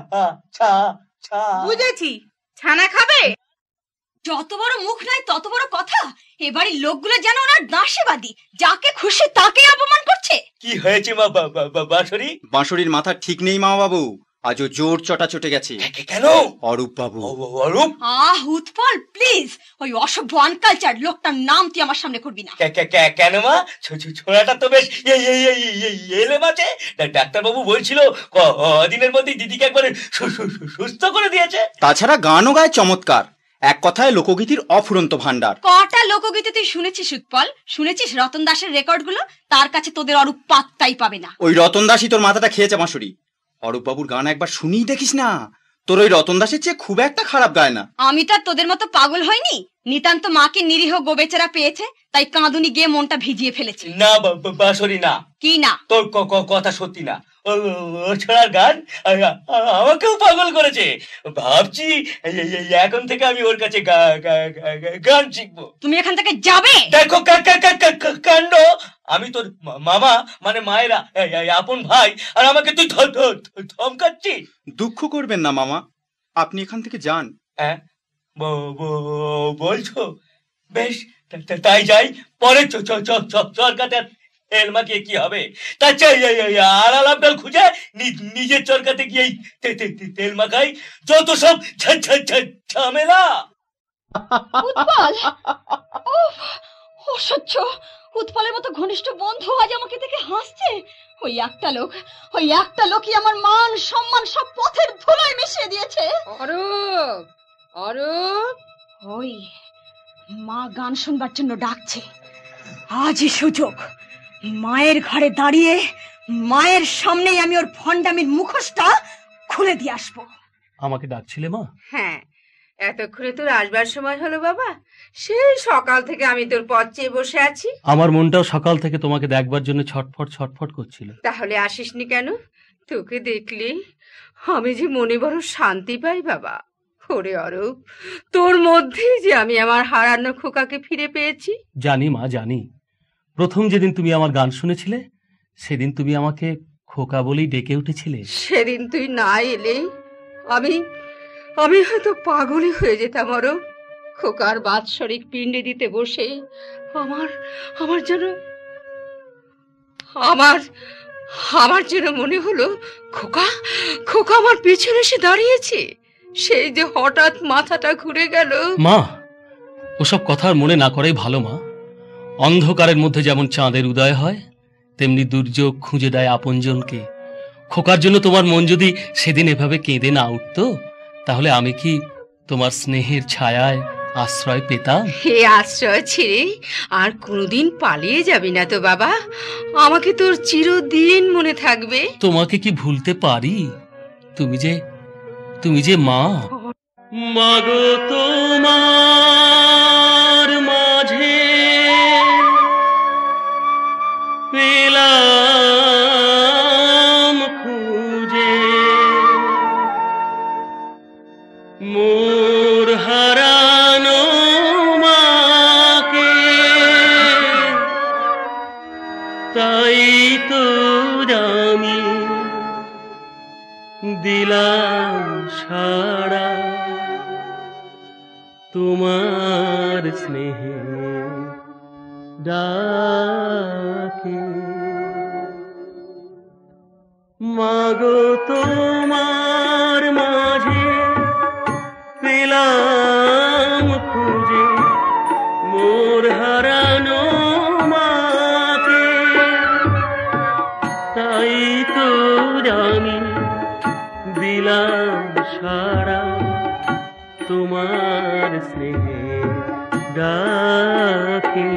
বুঝেছি, ছানা খাবে। যত বড় মুখ নাই তত বড় কথা। এবাড়ির লোকগুলো যেন ওনার দাসীবাদী, যাকে খুশি তাকে অপমান করছে। কি হয়েছে মা বাঁশরি? বাঁশরির মাথা ঠিক নেই মা বাবু, আজও জোর চটা চটে গেছে। কেন? অরূপ বাবু। অরূপ? আহ উৎপল, প্লিজ ওই অসভ্য আনকালচার লোকটার নাম তুই আমার সামনে করবি না। কেন মা? ছোড়াটা তো বেশ এলে বাঁচে। ডাক্তার বাবু বলছিল কদিনের মধ্যে দিদিকে একবারে সুস্থ করে দিয়েছে। তাছাড়া গানও গায় চমৎকার, এক কথায় লোকগীতির অফুরন্ত ভান্ডার। কটা লোকগীতি তুই শুনেছিস উৎপল? শুনেছিস রতন দাসের রেকর্ড গুলো? তার কাছে তোদের অরূপ পাত্তাই পাবে না। ওই রতন দাসই তোর মাথাটা খেয়েছে বাঁশরি। অরূপ বাবুর গান একবার শুনিই দেখিস না, তোর ওই রতন দাসের চেয়ে খুব একটা খারাপ গায় না। আমি তো আর তোদের মতো পাগল হয়নি। নিতান্ত মাকে নিরীহ গোবেচারা পেয়েছে, তাই কাঁদুনি গিয়ে মনটা ভিজিয়ে ফেলেছে। না বাঁশরি না। কি না? তোর কথা সত্যি না। ও ছোড়ার গান আমাকেও পাগল করেছে। ভাবছি এখন থেকে আমি ওর কাছে গান শিখবো। তুমি এখান থেকে যাবে? দেখো কাণ্ড, আমি তোর মামা মানে মায়েরা আপন ভাই, আর আমাকে তুই ধমকাচ্ছিস। দুঃখ করবেন না মামা, আপনি এখান থেকে যান। হ্যাঁ বলছো? বেশ, তাই যাই। পরে চরকাতে তেল মাখিয়ে কি হবে? তার চাই আড়াল আবডাল খুঁজে নিজের চরকাতে গিয়ে তেল মাখাই। যত সব ঝামেলা। উৎপল, অসহ্য! উৎপলের মতো ঘনিষ্ঠ বন্ধু আজ আমাকে দেখে হাসছে। ওই একটা লোক, ওই একটা লোকই আমার মান সম্মান সব পথের ধুলোয় মিশিয়ে দিয়েছে। অরূপ, অরূপ, ওই মা গান শুনবার জন্য ডাকছে। আজই সুযোগ। মায়ের ঘরে দাঁড়িয়ে মায়ের সামনেই আমি ওর ভণ্ডামির মুখোশটা খুলে দিয়ে আসবো। আমাকে ডাকছিলে মা? হ্যাঁ, এতক্ষণে তোর আসবার সময় হলো বাবা। সেই সকাল থেকে আমি তোর পথ চেয়ে বসে আছি। আমার মনটাও সকাল থেকে তোমাকে দেখবার জন্য ছটফট ছটফট করছিল। তাহলে আসিসনি কেন? তোকে দেখলে আমি যে মনে বড় শান্তি পাই বাবা। ওরে অরূপ, তোর মধ্যেই যে আমি আমার হারানো খোকাকে ফিরে পেয়েছি। জানি মা, জানি। প্রথম যেদিন তুমি আমার গান শুনেছিলে সেদিন তুমি আমাকে খোকা বলেই ডেকে উঠেছিলে। সেদিন তুই না এলে আমি আমি হয়তো পাগলই হয়ে যেতাম। অরূপ, খোকার বাৎসরিক পিণ্ডে দিতে বসে আমার আমার যেন আমার আমার যেন মনে হলো খোকা খোকা আমার পিছনে এসে দাঁড়িয়েছে। সেই যে হঠাৎ মাথাটা ঘুরে গেল। মা, ওসব কথা মনে না করাই ভালো মা। অন্ধকারের মধ্যে যেমন চাঁদের উদয় হয়, তেমনি দুর্যোগ খুঁজে দেয় আপনজনকে। খোকার জন্য তোমার মন যদি সেদিন এভাবে কেঁদে না উঠতো, তাহলে আমি কি তোমার স্নেহের ছায়ায় আশ্রয় পেতাম? হে আশ্রয় ছেড়ে আর কোনোদিন পালিয়ে যাবি না তো বাবা। আমাকে তোর চিরদিন মনে থাকবে। তোমাকে কি ভুলতে পারি? তুমি যে তুমি যে মা। মাগো তোমার মাঝে পেলাম খুঁজে মোর হারানো মাকে, তাই তো আমি দিলাম সারা তোমার স্নেহে ডাকে। মাগো তোমার মাঝে পেলাম খুঁজে মোর হারানো মাকে, তাই তো আমি দিলাম সারা তোমার স্নেহে ডাকে।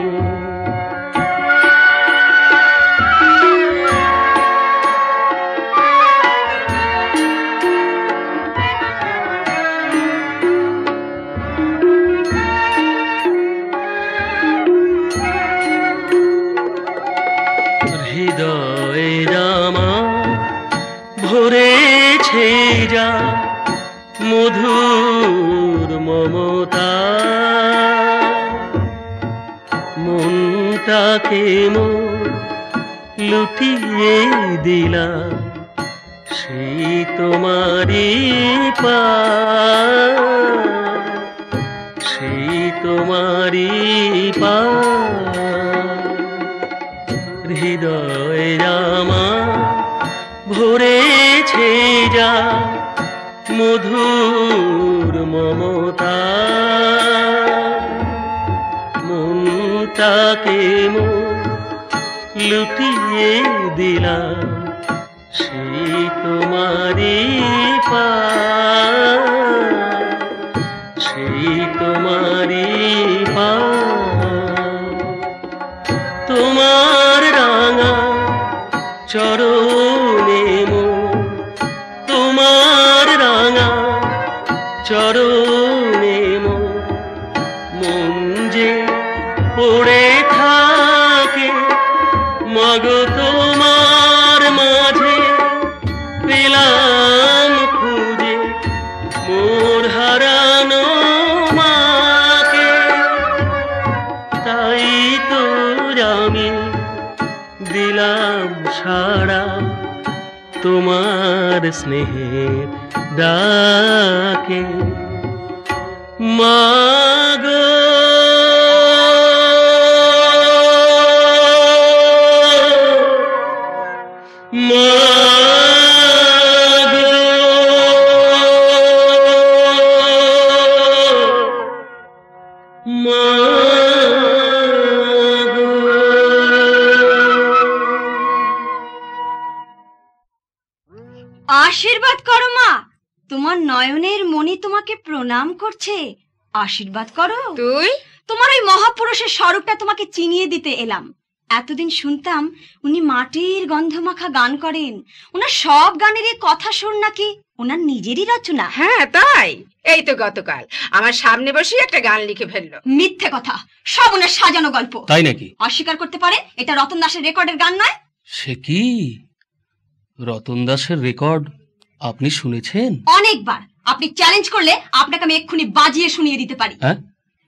হৃদয়ে রামা ভরেছে যা মধুর মমতা, মনটাকে মোর লুটিয়ে দিলাম সেই তোমারই পার, সেই তোমারই পার। হৃদয়ে রামা ভরেছে যা মধুর মমতা, মনটাকে মোর লুটিয়ে দিলাম সেই তোমারই পার, সেই তোমারই পার। তোমার রাঙা চরণে মোর, তোমার রাঙা চরণে মোর মন যে পড়ে থাকে, মাগো তোমার মাঝে পেলাম খুঁজে মোর হারানো মাকে। তাই তো আমি দিলাম সাড়া তোমার স্নেহের ডাকে। মাগো মাগো আশীর্বাদ করো মা, তোমার নয়নের মণি তোমাকে প্রণাম করছে। আশীর্বাদ করো। তুই? তোমার ওই মহাপুরুষের স্বরূপটা তোমাকে চিনিয়ে দিতে এলাম। এতদিন শুনতাম উনি মাটির গন্ধমাখা গান করেন, ওনার সব গানেরই কথা শুন নাকি ওনার নিজেরই রচনা। হ্যাঁ তাই, এই তো গতকাল আমার সামনে বসে একটা গান লিখে ফেললো। মিথ্যে কথা, সব ওনার সাজানো গল্প। তাই নাকি? অস্বীকার করতে পারে এটা রতন দাসের রেকর্ডের গান নয়? সে কি, রতন দাসের রেকর্ড আপনি শুনেছেন? অনেকবার। আপনি চ্যালেঞ্জ করলে আপনাকে আমি এক্ষুনি বাজিয়ে শুনিয়ে দিতে পারি। হ্যাঁ,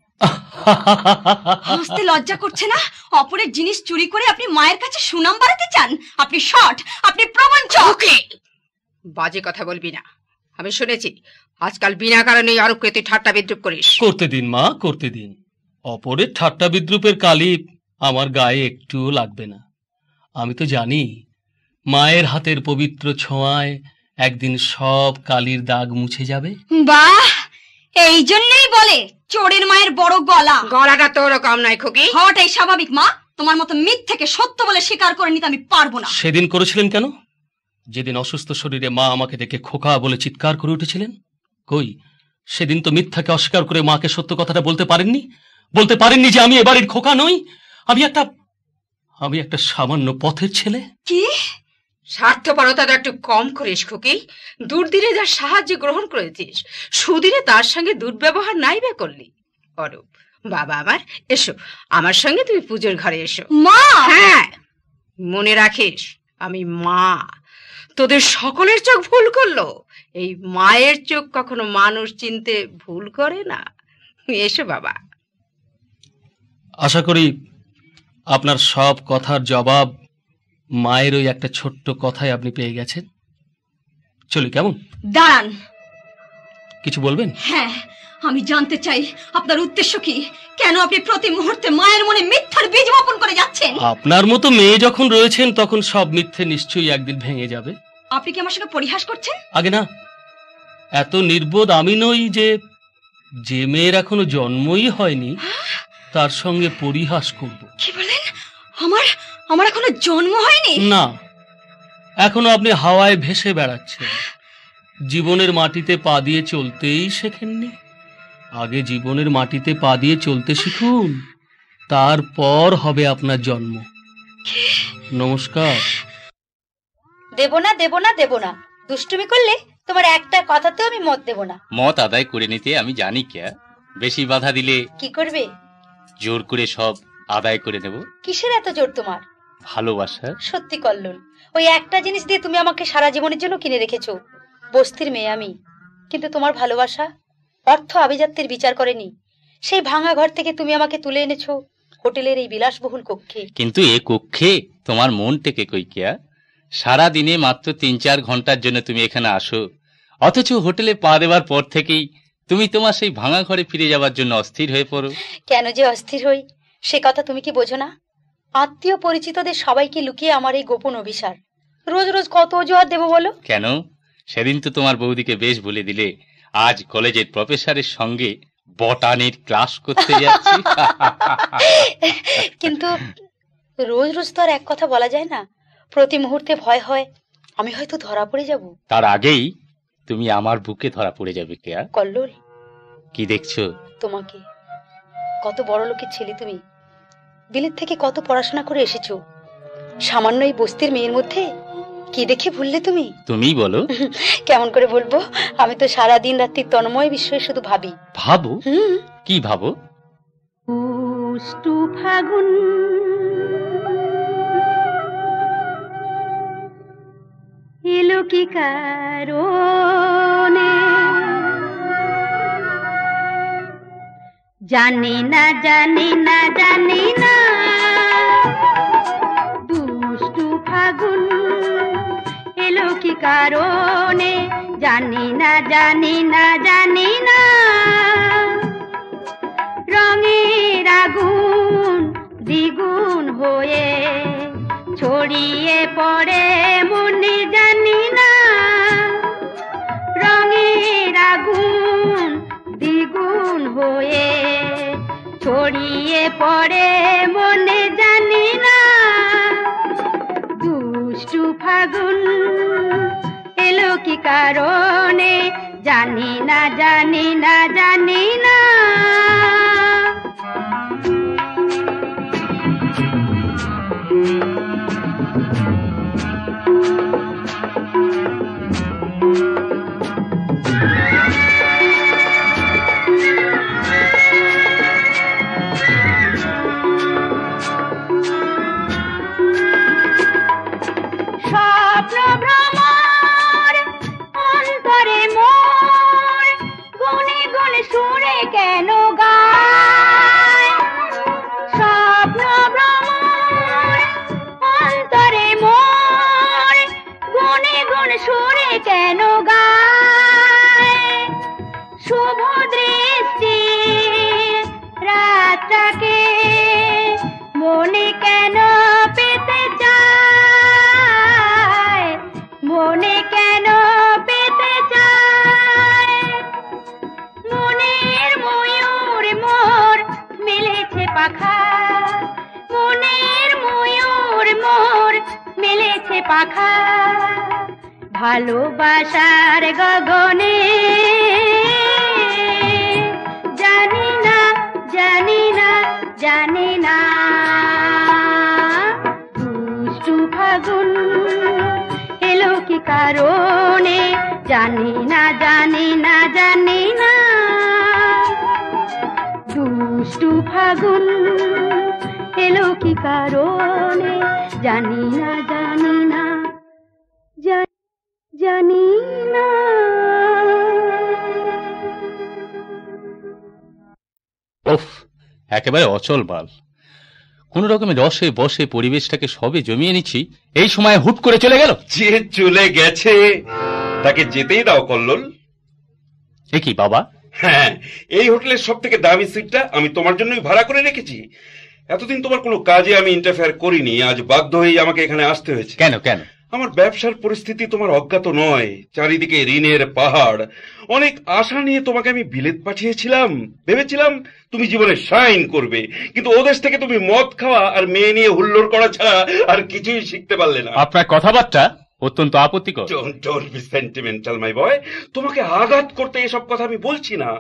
হাসতে লজ্জা করছে না? অপরের জিনিস চুরি করে আপনি মায়ের কাছে সুনাম বাড়াতে চান? আপনি শট, আপনি প্রবঞ্চক। বাজে কথা বলবি না। আমি শুনেছি আজকাল বিনা কারণে অরূপকে তুই ঠাট্টা বিদ্রুপ করিস। করতে দিন মা, করতে দিন। অপরের ঠাট্টা বিদ্রুপের কালি আমার গায়ে একটুও লাগবে না। আমি তো জানি মায়ের হাতের পবিত্র ছোঁয়ায় একদিন সব কালির দাগ মুছে যাবে। বাহ, এই জন্যই বলে চোরের মায়ের বড় গলা। গলাটা তোরও কম নয় খুকি। হওয়াটাই স্বাভাবিক মা। তোমার মতো মিথ্যেকে সত্য বলে স্বীকার করে নিতে আমি পারবো না। সেদিন করেছিলেন কেন? যেদিন অসুস্থ শরীরে মা আমাকে ডেকে খোকা বলে চিৎকার করে উঠেছিলেন। কই, সেদিন তো মিথ্যাকে অস্বীকার করে মাকে সত্য কথাটা বলতে পারেননি। বলতে পারেননি যে আমি এবাড়ির খোকা নই, আমি একটা আমি একটা সামান্য পথের ছেলে। কি স্বার্থপরতাটা একটু কম করিস খুকি। দুর্দিনে যার সাহায্য গ্রহণ করেছিস, সুদিনে তার সঙ্গে দুর্ব্যবহার নাই বে করলি। অরূপ বাবা আমার, এসো আমার সঙ্গে তুমি পুজোর ঘরে এসো। মা! হ্যাঁ, মনে রাখিস আমি মা। তোদের সকলের চোখ ভুল করলো, এই মায়ের চোখ কখনো মানুষ চিনতে ভুল করে না। এসো বাবা। আশা করি আপনার সব কথার জবাব মায়ের ওই একটা ছোট্ট কথায় আপনি পেয়ে গেছেন। চলি, কেমন? দাঁড়ান। কিছু বলবেন? হ্যাঁ, আমি জানতে চাই আপনার উদ্দেশ্য কি। কেন আপনি প্রতি মুহূর্তে মায়ের মনে মিথ্যার বীজ বপন করে যাচ্ছেন? আপনার মতো মেয়ে যখন রয়েছেন তখন সব মিথ্যে নিশ্চয়ই একদিন ভেঙে যাবে। আপনি কি আমার সঙ্গে পরিহাস করছেন? আগে না, এত নির্বোধ আমি নই যে যে মেয়ের এখনো জন্মই হয়নি তার সঙ্গে পরিহাস করব। কি বলেন? আমার আমার এখনো জন্ম হয়নি? না, এখনো আপনি হাওয়ায় ভেসে বেড়াচ্ছেন, জীবনের মাটিতে পা দিয়ে চলতেই শেখেননি। আগে জীবনের মাটিতে পা দিয়ে চলতে শিখুন, তারপর হবে আপনার জন্ম। নমস্কার। দেব না দেব না দেব না, দুষ্টুমি করলে তোমার একটা কথাতেও আমি মত দেব না। মত আদায় করে নিতে আমি জানি কে, বেশি বাধা দিলে কি করবে? জোর করে সব আদায় করে নেব। কিসের এত জোর তোমার? ভালোবাসা। সত্যি কল্লোল, ওই একটা জিনিস দিয়ে তুমি আমাকে সারা জীবনের জন্য কিনে রেখেছো। বস্তির মেয়ে আমি, কিন্তু তোমার ভালোবাসা অর্থ আভিজাত্যের বিচার করেনি। সেই ভাঙা ঘর থেকে তুমি আমাকে তুলে এনেছো হোটেলের এই বিলাসবহুল কক্ষে। কিন্তু এ কক্ষে তোমার মন টেকে কই কিয়া? সারা দিনে মাত্র তিন চার ঘন্টার জন্য তুমি এখানে আসো, অথচ হোটেলে পা দেওয়ার পর থেকেই তুমি তোমার সেই ভাঙা ঘরে ফিরে যাওয়ার জন্য অস্থির হয়ে পড়ো। কেন যে অস্থির হই সে কথা তুমি কি বোঝো না? আত্মীয় পরিচিতদের সবাইকে লুকিয়ে আমার এই গোপন অভিসার। রোজ রোজ কত অজুহাত দেবো বলো? কেন? সেদিন তো তোমার বৌদিকে বেশ বলে দিলে আজ কলেজের প্রফেসরের সঙ্গে বটানির ক্লাস করতে যাচ্ছি। কিন্তু রোজ রোজ তো আর এক কথা বলা যায় না। প্রতি মুহূর্তে ভয় হয় আমি হয়তো ধরা পড়ে যাব। তার আগেই তুমি আমার বুকে ধরা পড়ে যাবে কেয়া। কল্লোল, কি দেখছো? তোমাকে। কত বড় লোকের ছেলে তুমি, বিলেত থেকে কত পড়াশোনা করে এসেছো। সামান্য এই বস্তির মেয়ের মধ্যে কি দেখে ভুললে তুমি? তুমি বলো। কেমন করে বলবো? আমি তো সারা দিন রাত্রি তন্ময় বিষয়ে শুধু ভাবি। ভাবো? কি ভাবো? পুষ্টু ফাগুন এলো কি কারণে, জানি না জানি না জানি না। দুষ্টু ফাগুন এলো কি কারণে, জানি না জানি না জানি না। রঙের আগুন দ্বিগুণ হয়ে ছড়িয়ে পড়ে মনে, জানি না। রঙের আগুন দ্বিগুণ হয়ে ছড়িয়ে পড়ে মনে, জানি না। দুষ্টু ফাগুন এলো কি কারণে, জানি না জানি না জানি না। স্বপ্ন ভ্রমর অন্তরে মোর, গুনে গুনে সুরে কেন গায়। স্বপ্ন ভ্রমর অন্তরে মোর, গুনে গুনে সুরে কেন গায়। শুভ দৃষ্টি রাতটাকে মনে কেন পেতে চায়, মনে কেন পেতে চায়। মনের ময়ূর মোর মেলেছে পাখা, মনের ময়ূর মোর মেলেছে পাখা। ভালোবাসার গগনে জানি না জানি না জানি না। দুষ্টু ফাগুন এলো কি কারণে, জানি না জানি না জানি না। দুষ্টু ফাগুন এলো কি কারণে, জানি না জানি না জানি না। ওফ, একেবারে অচল বাল। কোন রকমের রসে বসে পরিবেশটাকে সবে জমিয়ে নিচ্ছি, এই সময় হুট করে চলে গেল। যে চলে গেছে তাকে যেতেই দাও কল্লোল। এ কি বাবা? হ্যাঁ, এই হোটেলের সব থেকে দামি সিটটা আমি তোমার জন্যই ভাড়া করে রেখেছি। এতদিন তোমার কোনো কাজে আমি ইন্টারফেয়ার করিনি, আজ বাধ্য হয়ে আমাকে এখানে আসতে হয়েছে। কেন কেন? আমার ব্যবসার পরিস্থিতি তোমার অজ্ঞাত নয়। চারিদিকে ঋণের পাহাড়। অনেক আশা নিয়ে তোমাকে আমি বিলেত পাঠিয়েছিলাম, ভেবেছিলাম তুমি জীবনে শাইন করবে, কিন্তু ওদেশ থেকে তুমি মদ খাওয়া আর মেয়ে নিয়ে হুল্লোড় করা ছাড়া আর কিছুই শিখতে পারলে না। আপনার কথাবার্তা অত্যন্ত আপত্তিকর। Don't don't be sentimental my boy. তোমাকে আঘাত করতে এসব কথা আমি বলছি না।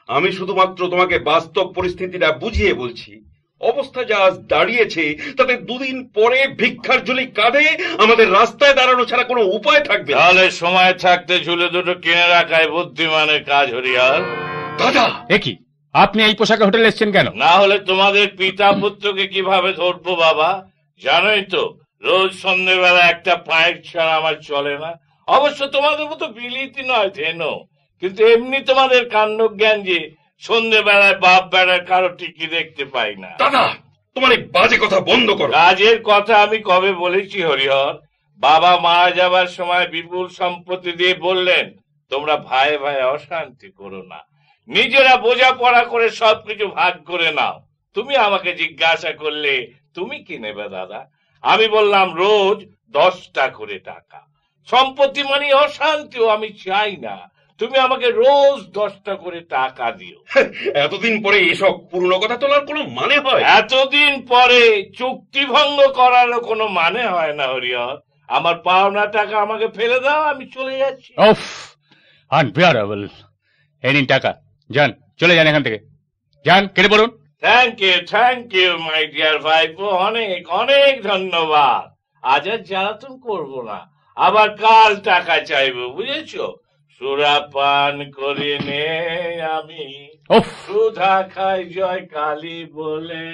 আমি শুধুমাত্র তোমাকে বাস্তব পরিস্থিতিটা বুঝিয়ে বলছি। অবস্থা যা আজ দাঁড়িয়েছে তাতে দুদিন পরে ভিক্ষার ঝুলি কাঁধে আমাদের রাস্তায় দাঁড়ানো ছাড়া কোনো উপায় থাকবে না। তাহলে সময় থাকতে ঝুলে দুটো কিনে রাখায় বুদ্ধিমানের কাজ। হরিহর দাদা, একই আপনি এই পোশাকে হোটেলে এসেছেন কেন? না হলে তোমাদের পিতা পুত্রকে কিভাবে ধরবো বাবা? জানোই তো রোজ সন্ধ্যেবেলা একটা পায়ের ছাড়া আমার চলে না। অবশ্য তোমাদের মতো বিলিতি নয় ধেনো, কিন্তু এমনি তোমাদের কাণ্ড জ্ঞান যে সন্ধ্যেবেলায় বাপ বেড়ার কারো টিকি দেখতে পাই না। দাদা, তোমার এই বাজে কথা বন্ধ করো। কাজের কথা আমি কবে বলেছি হরিহর? বাবা মারা যাবার সময় বিপুল সম্পত্তি দিয়ে বললেন, তোমরা ভাই ভাই অশান্তি করো না, নিজেরা বোঝাপড়া করে সবকিছু ভাগ করে নাও। তুমি আমাকে জিজ্ঞাসা করলে তুমি কি নেবে দাদা? আমি বললাম রোজ দশটা করে টাকা। সম্পত্তি মানে অশান্তিও আমি চাই না, তুমি আমাকে রোজ দশটা করে টাকা দিও। এতদিন পরে এসব পুরনো কথা তোলার কোনো মানে হয়? এতদিন পরে চুক্তি ভঙ্গ করারও কোনো মানে হয় না হরিহর। আমার পাওনা টাকা আমাকে ফেলে দাও, আমি চলে যাচ্ছি। ওফ, আনবিয়ারেবল। এই নিন টাকা, যান, চলে যান এখান থেকে, যান, কেটে পড়ুন। Thank you, thank you my dear ভাইপো, অনেক অনেক ধন্যবাদ। আজ আর জ্বালাতন করবো না, আবার কাল টাকা চাইবো, বুঝেছো? সুরা পান করে নে আমি, সুধা খাই জয় কালী বলে।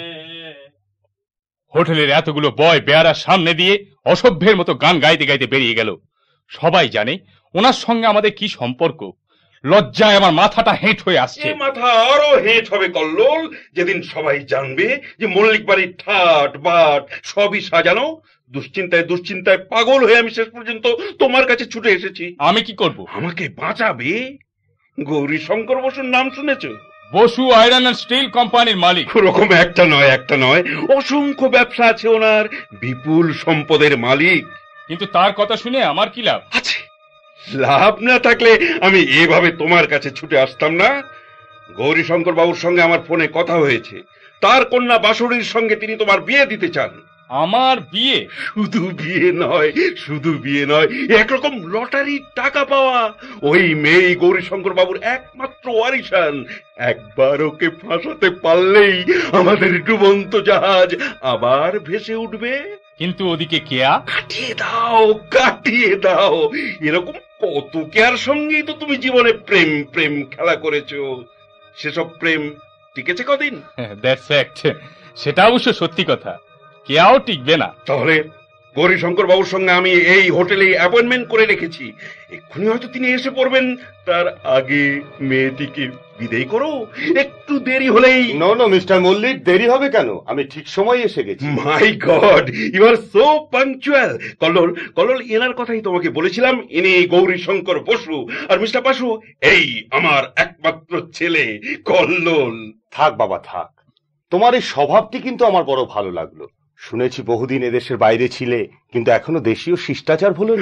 হোটেলের এতগুলো বয় বেয়ারার সামনে দিয়ে অসভ্যের মতো গান গাইতে গাইতে বেরিয়ে গেল। সবাই জানে ওনার সঙ্গে আমাদের কি সম্পর্ক। লজ্জায় আমার মাথাটা হেঁট হয়ে আসছে। মাথা আরো হেঁট হবে কল্লোল, যেদিন সবাই জানবে যে মল্লিক বাড়ির ঠাট বাট সবই সাজানো। দুশ্চিন্তায় দুশ্চিন্তায় পাগল হয়ে আমি শেষ পর্যন্ত তোমার কাছে ছুটে এসেছি। আমি কি করব? আমাকে বাঁচাবে? গৌরী শঙ্কর বসুর নাম শুনেছো? বসু আয়রন অ্যান্ড স্টিল কোম্পানির মালিক। ওরকম একটা নয় একটা নয় অসংখ্য ব্যবসা আছে ওনার, বিপুল সম্পদের মালিক। কিন্তু তার কথা শুনে আমার কি লাভ? আছে, লাভ না থাকলে আমি এভাবে তোমার কাছে ছুটে আসতাম না। গৌরী শঙ্কর বাবুর সঙ্গে আমার ফোনে কথা হয়েছে, তার কন্যা বাসুরীর সঙ্গে তিনি তোমার বিয়ে দিতে চান। আমার বিয়ে? শুধু বিয়ে নয়, শুধু বিয়ে নয়, একরকম লটারির টাকা পাওয়া। ওই মেয়ে গৌরী শঙ্কর বাবুর একমাত্র ওয়ারিশান। একবার ওকে ফাঁসাতে পারলেই আমাদের ডুবন্ত জাহাজ আবার ভেসে উঠবে। কিন্তু ওদিকে কেয়া? কাটিয়ে দাও, কাটিয়ে দাও। এরকম কত কেয়ার সঙ্গেই তো তুমি জীবনে প্রেম প্রেম খেলা করেছো। সেসব প্রেম টিকেছে কদিন? That's fact. সেটা অবশ্য সত্যি কথা, কেয়াও টিকবে না। তাহলে গৌরী শঙ্কর বাবুর সঙ্গে আমি এই হোটেলে অ্যাপয়েন্টমেন্ট করে রেখেছি। এক্ষুনি হয়তো তিনি এসে পড়বেন, তার আগে মেয়েটিকে বিদায় করো। একটু দেরি হলেই। নো নো মিস্টার মল্লিক, দেরি হবে কেন? আমি ঠিক সময় এসে গেছি। My god, you are so punctual. Kallol, Kallol, এনার কথাই তোমাকে বলেছিলাম। ইনি গৌরী শঙ্কর বসু, আর মিস্টার বাসু এই আমার একমাত্র ছেলে কল্লোল। থাক বাবা থাক, তোমার এই স্বভাবটি কিন্তু আমার বড় ভালো লাগলো। শুনেছি বহুদিন এদেশের বাইরে ছিলে, কিন্তু এখনো দেশীয় শিষ্টাচার ভুলোনি।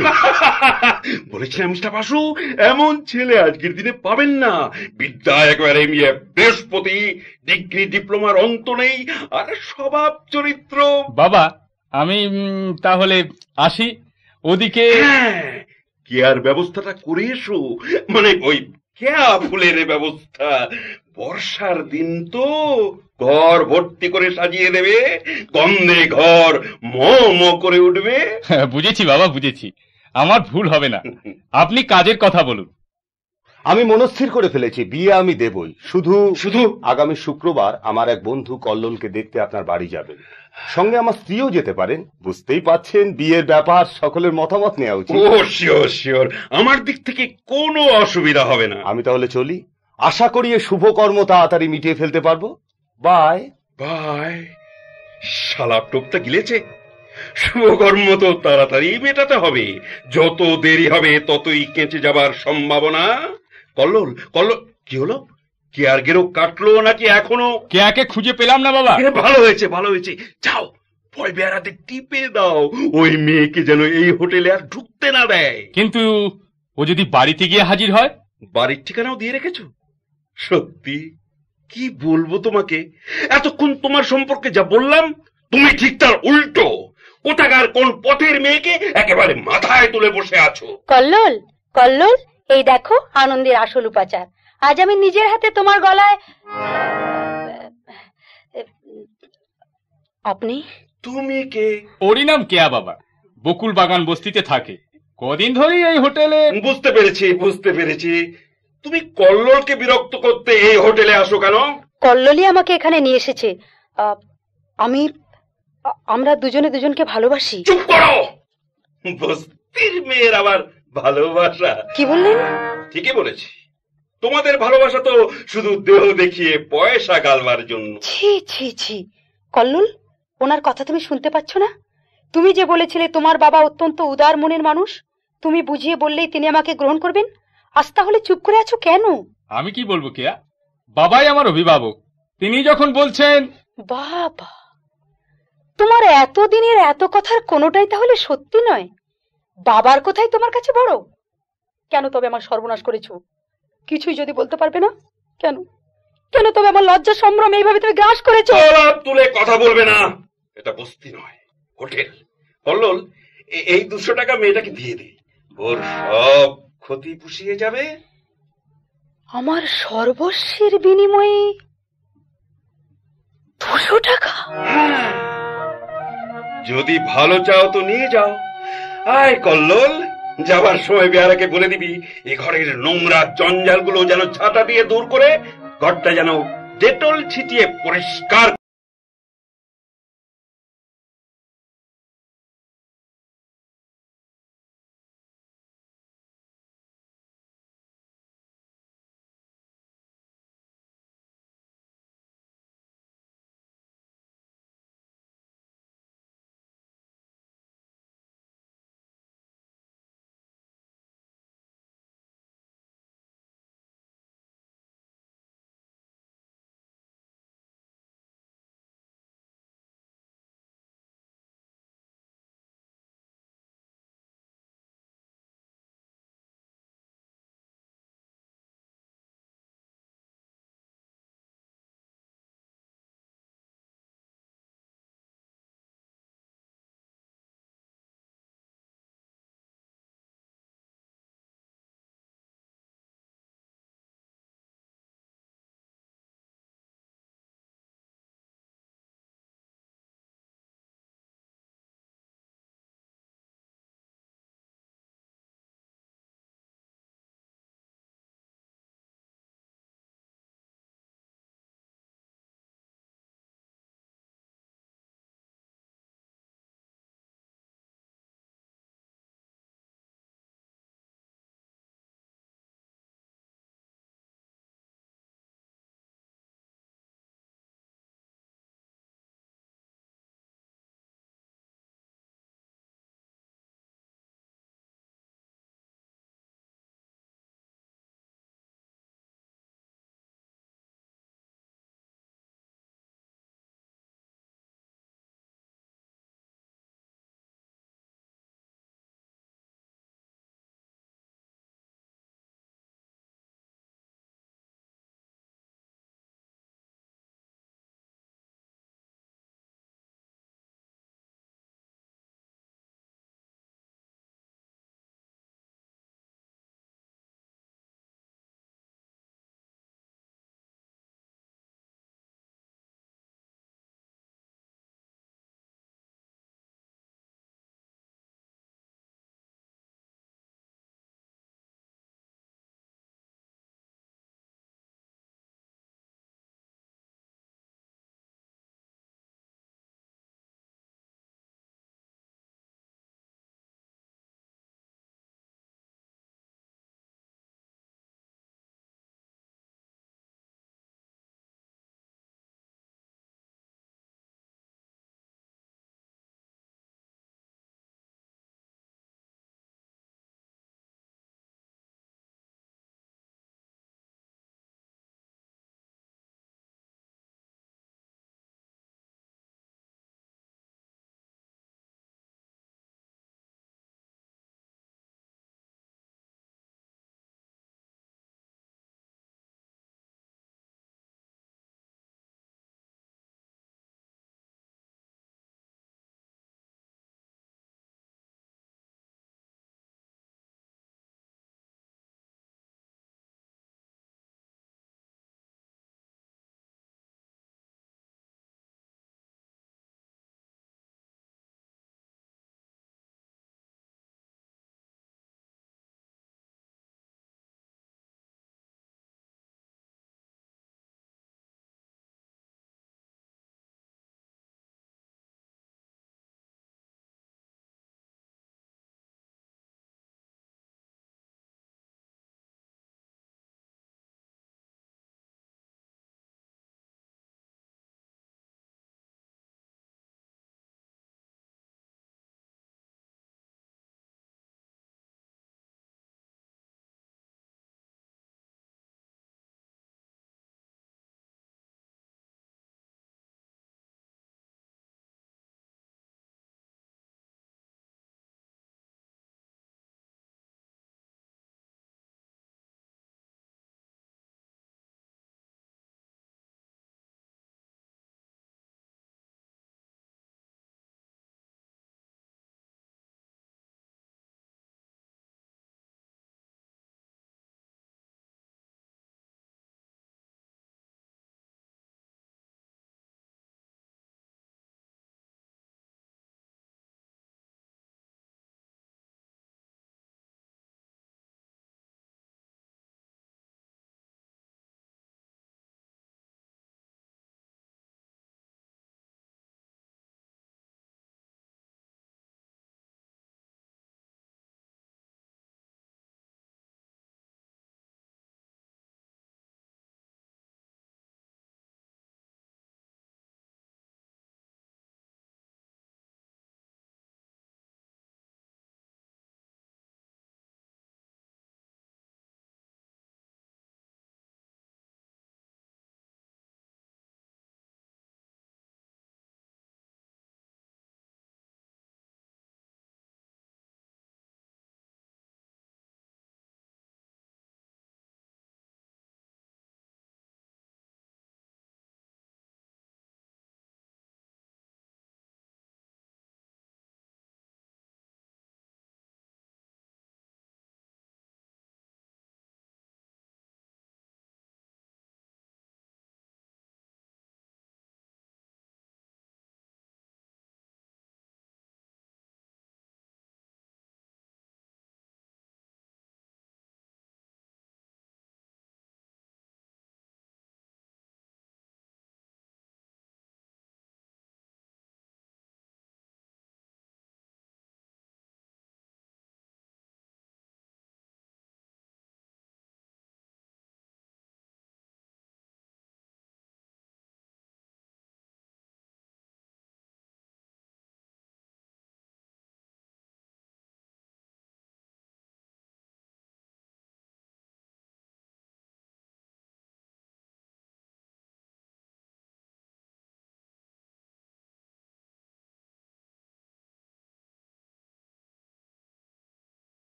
বলেছিলাম মিস্টার বাসু, এমন ছেলে আজকের দিনে পাবেন না। বিদ্যা একেবারে বৃহস্পতি, ডিগ্রি ডিপ্লোমার অন্ত নেই, আর স্বভাব চরিত্র। বাবা আমি তাহলে আসি। ওদিকে কেয়ার ব্যবস্থাটা করে এসো, মানে ওই কেয়া ফুলের ব্যবস্থা। বর্ষার দিন তো ঘর ভর্তি করে সাজিয়ে দেবে, গন্ধে ঘর ম ম করে উঠবে। বুঝেছি বাবা, বুঝেছি, আমার ভুল হবে না। আপনি কাজের কথা বলুন। আমি মনস্থির করে ফেলেছি, বিয়ে আমি দেবই। শুধু শুধু আগামী শুক্রবার আমার এক বন্ধু কল্লোলকে দেখতে আপনার বাড়ি যাবেন। সঙ্গে আমার স্ত্রীও যেতে পারেন। বুঝতেই পাচ্ছেন বিয়ের ব্যাপার, সকলের মতামত নেওয়া উচিত। ও শিওর শিওর, আমার দিক থেকে কোনো অসুবিধা হবে না। আমি তাহলে চলি, আশা করি এ শুভ কর্ম তাড়াতাড়ি মিটিয়ে ফেলতে পারবো। Bye bye. শালা টোপটা গিলেছে। শুভকর্ম তো তাড়াতাড়ি মেটাতে হবে, যত দেরি হবে ততই কেঁচে যাবার সম্ভাবনা। কল্লোল, কল্লোল, কি হলো? কেয়ার গেরো কাটলো নাকি এখনো? কেয়াকে খুঁজে পেলাম না বাবা। ভালো হয়েছে, ভালো হয়েছে। যাও, ভয় বেড়াতে টিপে দাও, ওই মেয়েকে যেন এই হোটেলে আর ঢুকতে না দেয়। কিন্তু ও যদি বাড়িতে গিয়ে হাজির হয়? বাড়ির ঠিকানাও দিয়ে রেখেছো? সত্যি কি বলবো তোমাকে, এতক্ষণ তোমার সম্পর্কে যা বললাম তুমি ঠিক তার উল্টো। কোথাকার কোন পথের মেয়েকে একেবারে মাথায় তুলে বসে আছো। কল্লোল, কল্লোল, এই দেখো আনন্দের আসল উপাচার। আজ আমি নিজের হাতে তোমার গলায়। আপনি? তুমি কে? ওরই নাম কেয়া বাবা, বকুল বাগান বস্তিতে থাকে। কদিন ধরেই এই হোটেলে। বুঝতে পেরেছি বুঝতে পেরেছি তুমি কল্লোলকে বিরক্ত করতে এই হোটেলে আসো কেন? কল্লোলই আমাকে এখানে নিয়ে এসেছে। আমি আমরা দুজনে দুজনকে ভালোবাসি। চুপ করো! বস্তির মেয়ের আবার ভালোবাসা? কি বললেন? ঠিকই বলেছি, তোমাদের ভালোবাসা তো শুধু দেহ দেখিয়ে পয়সা গালবার জন্য। ছি ছি ছি কল্লোল, ওনার কথা তুমি শুনতে পাচ্ছ না? তুমি যে বলেছিলে তোমার বাবা অত্যন্ত উদার মনের মানুষ, তুমি বুঝিয়ে বললেই তিনি আমাকে গ্রহণ করবেন। আজ তাহলে চুপ করে আছো কেন? আমি কি বলবো কেয়া, বাবাই আমার অভিভাবক, তিনি যখন বলছেন। বাবা, তোমার এতদিনের এত কথার কোনোটাই তাহলে সত্যি নয়? বাবার কথাই তোমার কাছে বড়? কেন তবে আমার সর্বনাশ করেছো? কিছুই যদি বলতে পারবে না কেন? কেন তবে আমার লজ্জা সম্ভ্রম এইভাবে তুমি গ্রাস করেছো? তুলে কথা বলবে না, এটা বস্তি নয়, হোটেল। কল্লোল, এই দুশো টাকা মেয়েটাকে দিয়ে দে, ওর সব ক্ষতি পুষিয়ে যাবে। আমার সর্বস্বের বিনিময়ে দুশো টাকা? যদি ভালো চাও তো নিয়ে যাও। আয় কল্লোল, যাবার সময় বেয়ারাকে বলে দিবি এই ঘরের নোংরা জঞ্জালগুলো যেন ছাতা দিয়ে দূর করে ঘরটা যেন ডেটল ছিটিয়ে পরিষ্কার